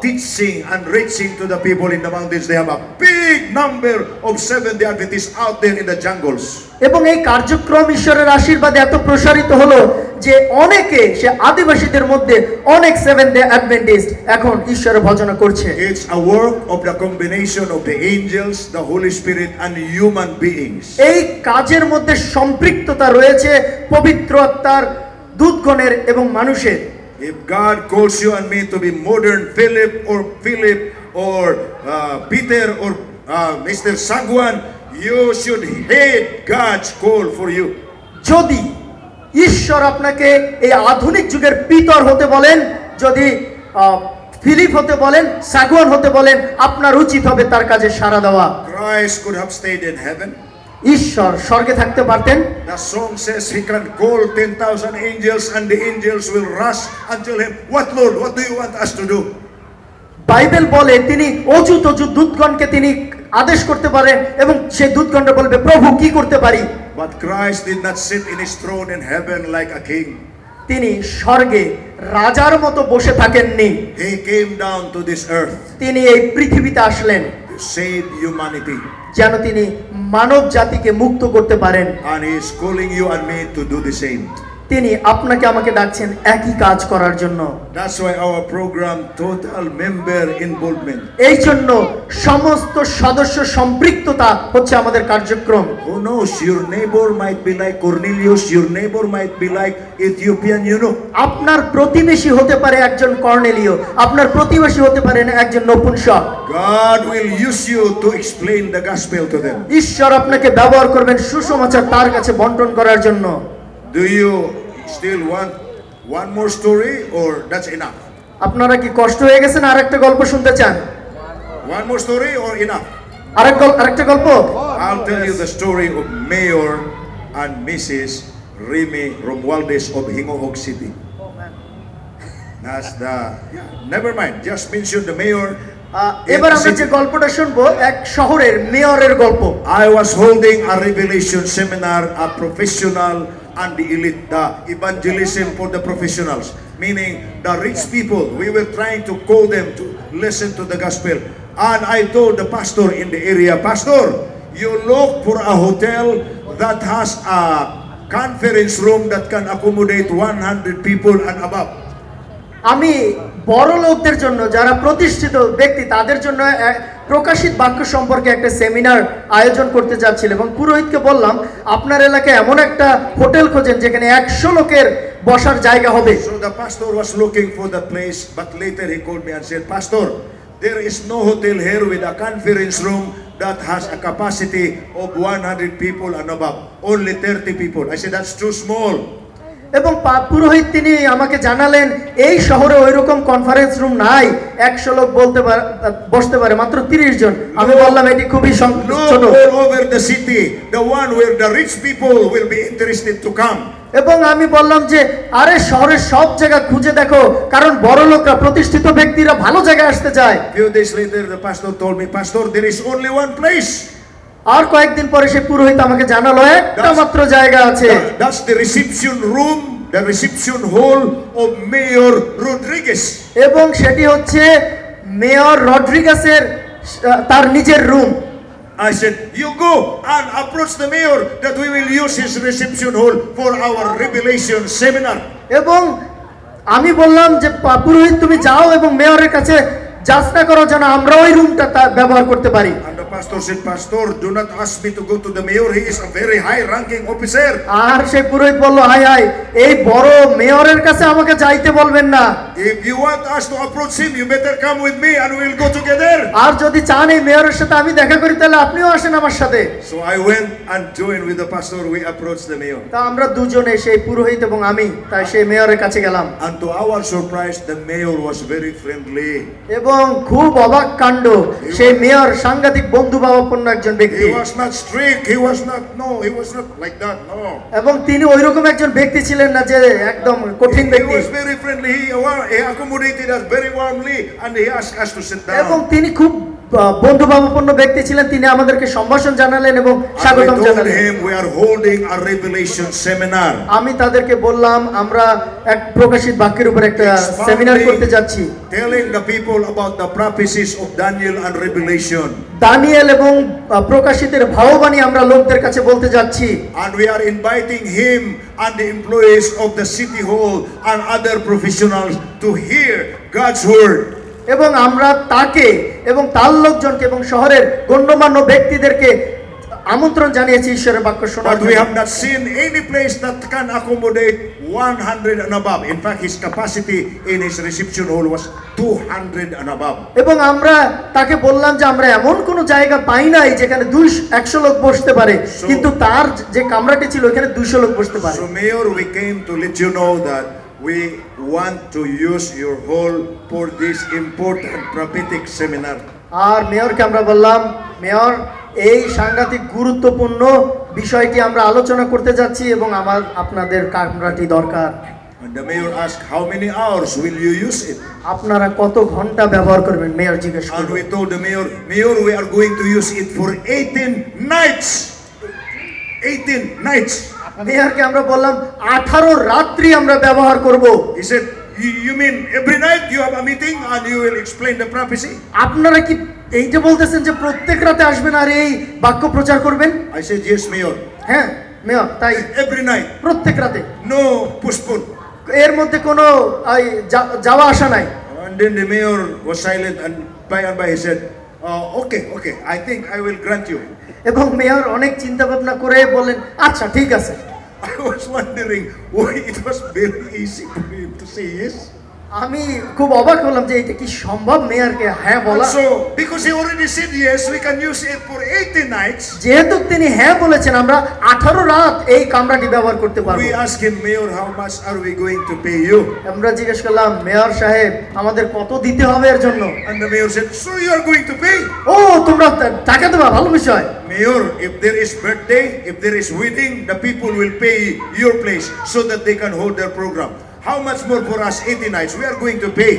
teaching and reaching to the people in the mountains. They have a big number of Seventh-day Adventists out there in the jungles. এবং এই কার্যক্রম ঈশ্বরের আশীর্বাদে এত প্রসারিত হলো যে অনেকে সে আদিবাসীদের মধ্যে অনেক সেভেন ডে অ্যাডভেন্টিস্ট এখন ঈশ্বরের ভজনা করছে। It's a work of the combination of the angels, the Holy Spirit and human beings. এই কাজের মধ্যে সম্পৃক্ততা রয়েছে পবিত্র আত্মার, দূতগণের এবং মানুষের। If God calls you and me to be modern Philip or Philip or uh, Peter or uh, Mister Sagwan, you should hate God's call for you. যদি ঈশ্বর আপনাকে এই আধুনিক যুগের পিতর হতে বলেন, যদি ফিলিপ হতে বলেন, সাগওয়ান হতে বলেন, আপনার উচিত হবে তার কাজে সাড়া দেওয়া। Christ could have stayed in heaven. ঈশ্বর স্বর্গে থাকতে পারতেন। The song says he can call ten thousand angels and the angels will rush and tell him, "What Lord, what do you want us to do?" Bible বলে তিনি অযুত অযুত দূতগণকে তিনি আদেশ করতে পারেন এবং সেই দূতগণরা বলবে, প্রভু কি করতে পারি? But Christ did not sit in his throne in heaven like a king. তিনি স্বর্গে রাজার মতো বসে থাকেননি। He came down to this earth তিনি এই পৃথিবীতে আসলেন to save humanity. যেন তিনি মানব জাতিকে মুক্ত করতে পারেন। And he is calling you and me to do the same. তিনি আপনাকে আমাকে ডাকছেন একই কাজ করার জন্য। That's why our program total member involvement. এই জন্য সমস্ত সদস্য সম্পৃক্ততা হচ্ছে আমাদের কার্যক্রম। Who knows, your neighbor might be like Cornelius, your neighbor might be like Ethiopian eunuch. আপনার প্রতিবেশী হতে পারে একজন কর্নেলীয়, আপনার প্রতিবেশী হতে পারেন একজন নপুংসক। God will use you to explain the gospel to them. ঈশ্বর আপনাকে ব্যবহার করবেন সুসমাচার তার কাছে বন্টন করার জন্য। Do you still want one more story or that's enough? আপনারা কি কষ্ট হয়ে গেছেন আর একটা গল্প শুনতে চান? One more story or enough? আরেক আরেকটা গল্প? I'll tell you the story of Mayor and Missus Remy Romualdez of Hingohog City. That's the yeah, never mind. Just mention the mayor. এবার আমরা যে গল্পটা শুনবো এক শহরের মেয়রের গল্প। I was holding a revelation seminar, a professional and the elite, the evangelism for the professionals, meaning the rich people. We were trying to call them to listen to the gospel. And I told the pastor in the area, Pastor, you look for a hotel that has a conference room that can accommodate one hundred people and above. আমি বড় লোকদের জন্য, যারা প্রতিষ্ঠিত ব্যক্তি, তাদের জন্য প্রকাশিত বাক্য সম্পর্কে একটা সেমিনার আয়োজন করতে যাচ্ছিলাম এবং পুরোহিতকে বললাম, আপনার এলাকায় এমন একটা হোটেল খোঁজেন যেখানে একশো লোকের বসার জায়গা হবে। So the pastor was looking for the place, but later he called me and said, Pastor, there is no hotel here with a conference room that has a capacity of one hundred people and above. Only thirty people. I said, that's too small. এবং পুরোহিত তিনি আমাকে জানালেন এই শহরে ওইরকম কনফারেন্স রুম নাই, একশো লোক বলতে পারে বসতে পারে, মাত্র তিরিশ জন। আমি বললাম এটি খুবই ছোট। All over the city, the one where the rich people will be interested to come. এবং আমি বললাম যে আরে শহরের সব জায়গা খুঁজে দেখো, কারণ বড় লোকরা, প্রতিষ্ঠিত ব্যক্তিরা ভালো জায়গায় আসতে চায়। Few days later the pastor told me, Pastor, there is only one place. আর কয়েকদিন পরে সে পুরোহিত আমাকে জানালো একটা মাত্র জায়গা আছে। That's the reception room, the reception hall of Mayor Rodriguez. এবং সেটি হচ্ছে মেয়র রড্রিগেসের তার নিজের room. I said, you go and approach the mayor that we will use his reception hall for our revelation seminar. এবং আমি বললাম যে পুরোহিত তুমি যাও এবং মেয়রের কাছে যাচনা করো যেন আমরা ওই রুমটা ব্যবহার করতে পারি। And the pastor said, Pastor, do not ask me to go to the mayor. He is a very high ranking officer. আর সেই পুরোহিত বলল, হাই হাই, এই বড় মেয়রের কাছে আমাকে যাইতে বলবেন না। If you want us to approach him, you better come with me and we will go together. আর যদি চান এই মেয়রের সাথে আমি দেখা করি তাহলে আপনিও আসেন আমার সাথে। So I went and joined with the pastor. We approached the mayor. তা আমরা দুজনে, সেই পুরোহিত এবং আমি, তাই সেই মেয়রের কাছে গেলাম। And to our surprise, the mayor was very friendly. এবং খুব অবাক কাণ্ড, সেই মেয়র সাংঘাতিক বন্ধু ভাবাপন্ন একজন ব্যক্তি। He was not strict. He was not no. He was not like that. No. এবং তিনি ওইরকম একজন ব্যক্তি ছিলেন না যে একদম কঠিন He ব্যক্তি। was very friendly. He, he accommodated us very warmly and he asked us to sit down. এবং তিনি খুব বন্ধুভাবাপন্ন ব্যক্তি ছিলেন, তিনি আমাদেরকে সম্ভাষণ জানালেন এবং And we স্বাগতম told জানালেন। him we are holding a revelation seminar. আমি তাদেরকে বললাম আমরা এক প্রকাশিত বাক্যের উপর একটা সেমিনার করতে যাচ্ছি, Telling the people about the prophecies of Daniel and Revelation. Daniel এবং প্রকাশিতের ভাববাণী আমরা লোকদের কাছে বলতে যাচ্ছি। And we are inviting him and the employees of the city hall and other professionals to hear God's word. এবং আমরা তাকে এবং তার লোকজনকে এবং শহরের গণ্যমান্য ব্যক্তিদেরকে আমন্ত্রণ জানিয়েছি ঈশ্বরের বাক্য শোনার But we জন্য। have not seen any place that can accommodate one hundred and above. In fact, his capacity in his reception hall was two hundred and above. এবং আমরা তাকে বললাম যে আমরা এমন কোন জায়গা পাই নাই যেখানে দুইশো একশো লোক বসতে পারে, So- কিন্তু তার যে কামরাটি ছিল ওখানে দুইশো লোক বসতে পারে। So, Mayor, we came to let you know that we want to use your hall for this important prophetic seminar. আর মেয়রকে আমরা বললাম, মেয়র এই সাংঘাতিক গুরুত্বপূর্ণ বিষয়টি আমরা আলোচনা করতে যাচ্ছি এবং আমার আপনাদের কামরাটি দরকার। And the mayor asked, how many hours will you use it? আপনারা কত ঘন্টা ব্যবহার করবেন? মেয়র জিজ্ঞেস And we করলেন। told the mayor, Mayor, we are going to use it for eighteen nights. eighteen nights. মেয়রকে আমরা বললাম আঠারো রাত্রি আমরা ব্যবহার করব। He said, you, you mean every night you have a meeting and you will explain the prophecy? আপনারা কি এইটা বলতেছেন যে প্রত্যেক রাতে আসবেন আর এই বাক্য প্রচার করবেন? I said, yes, Mayor. হ্যাঁ মেয়র, তাই Every night. প্রত্যেক রাতে, No postpone. এর মধ্যে কোনো এই, যা- যাওয়া আসা নাই। And then the mayor was silent and by and by he said, uh, okay, okay, I think I will grant you. এবং মেয়র অনেক চিন্তা ভাবনা করে বললেন আচ্ছা ঠিক আছে। I was wondering why it was very easy for him to say yes. আমি খুব অবাক হলাম যে এটা কি সম্ভব মেয়রকে হ্যাঁ And বলা। so, because he already said yes, we can use it for eighty nights. যেহেতু তিনি হ্যাঁ বলেছেন আমরা আঠারো রাত এই কামরাটি ব্যবহার করতে পারবো। We asked him, Mayor, how much are we going to pay you? আমরা জিজ্ঞেস করলাম মেয়র সাহেব আমাদের কত দিতে হবে এর জন্য? And the mayor said, so you are going to pay? ও তোমরা টা- টাকা দেবা, ভালো বিষয়। Mayor, if there is birthday, if there is wedding, the people will pay your place so that they can hold their program. How much more for us eighty nights? We are going to pay.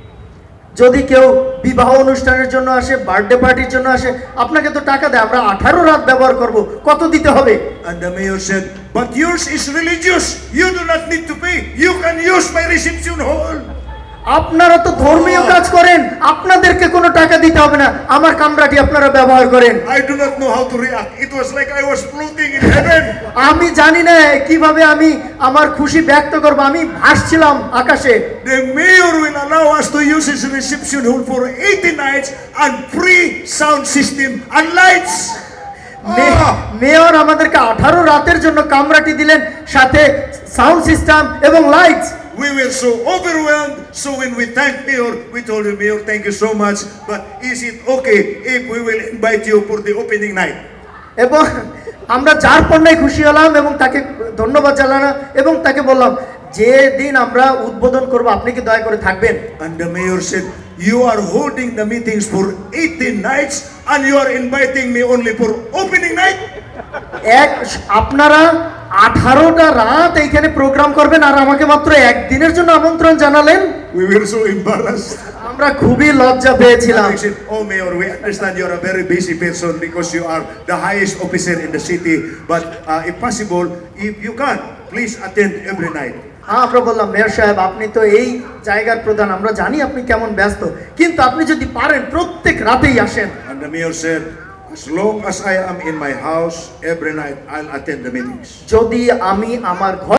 যদি কেউ বিবাহ অনুষ্ঠানের জন্য আসে, বার্থডে পার্টির জন্য আসে, আপনাকে তো টাকা দেয়, আমরা আঠারো রাত ব্যবহার করব, কত দিতে হবে? And the mayor said, but yours is religious. You do not need to pay. You can use my reception hall. আপনারা তো ধর্মীয় কাজ করেন, আপনাদেরকে কোনো টাকা দিতে হবে না, আমার কামরাটি আপনারা ব্যবহার করেন। I do not know how to react. It was like I was floating in heaven. আমি জানি না কিভাবে আমি আমার খুশি ব্যক্ত করব, আমি ভাসছিলাম আকাশে। The mayor will allow us to use his reception hall for eighty nights and free sound system and lights. মে- Ah, মেয়র আমাদেরকে আঠারো রাতের জন্য কামরাটি দিলেন, সাথে সাউন্ড সিস্টেম এবং lights. we were so overwhelmed. So when we thanked Mayor, we told him, Mayor, thank you so much. But is it okay if we will invite you for the opening night? এবং আমরা যার পণ্যে খুশি হলাম এবং তাকে ধন্যবাদ জানালাম এবং তাকে বললাম যে দিন আমরা উদ্বোধন করব আপনি কি দয়া করে থাকবেন? And the mayor said, you are holding the meetings for eighteen nights and you are inviting me only for opening night? এক আপনারা আঠারোটা রাত এইখানে প্রোগ্রাম করবেন আর আমাকে মাত্র একদিনের জন্য আমন্ত্রণ জানালেন। We were so embarrassed. আমরা খুবই লজ্জা পেয়েছিলাম। And we said, oh Mayor, we understand you are a very busy person because you are the highest officer in the city. But uh, if possible, if you can, please attend every night. হ্যাঁ আমরা বললাম মেয়র সাহেব আপনি তো এই জায়গার প্রধান, আমরা জানি আপনি কেমন ব্যস্ত, কিন্তু আপনি যদি পারেন প্রত্যেক রাতেই আসেন। And the mayor said, as long as I am in my house, every night I'll attend the meetings. যদি আমি আমার ঘর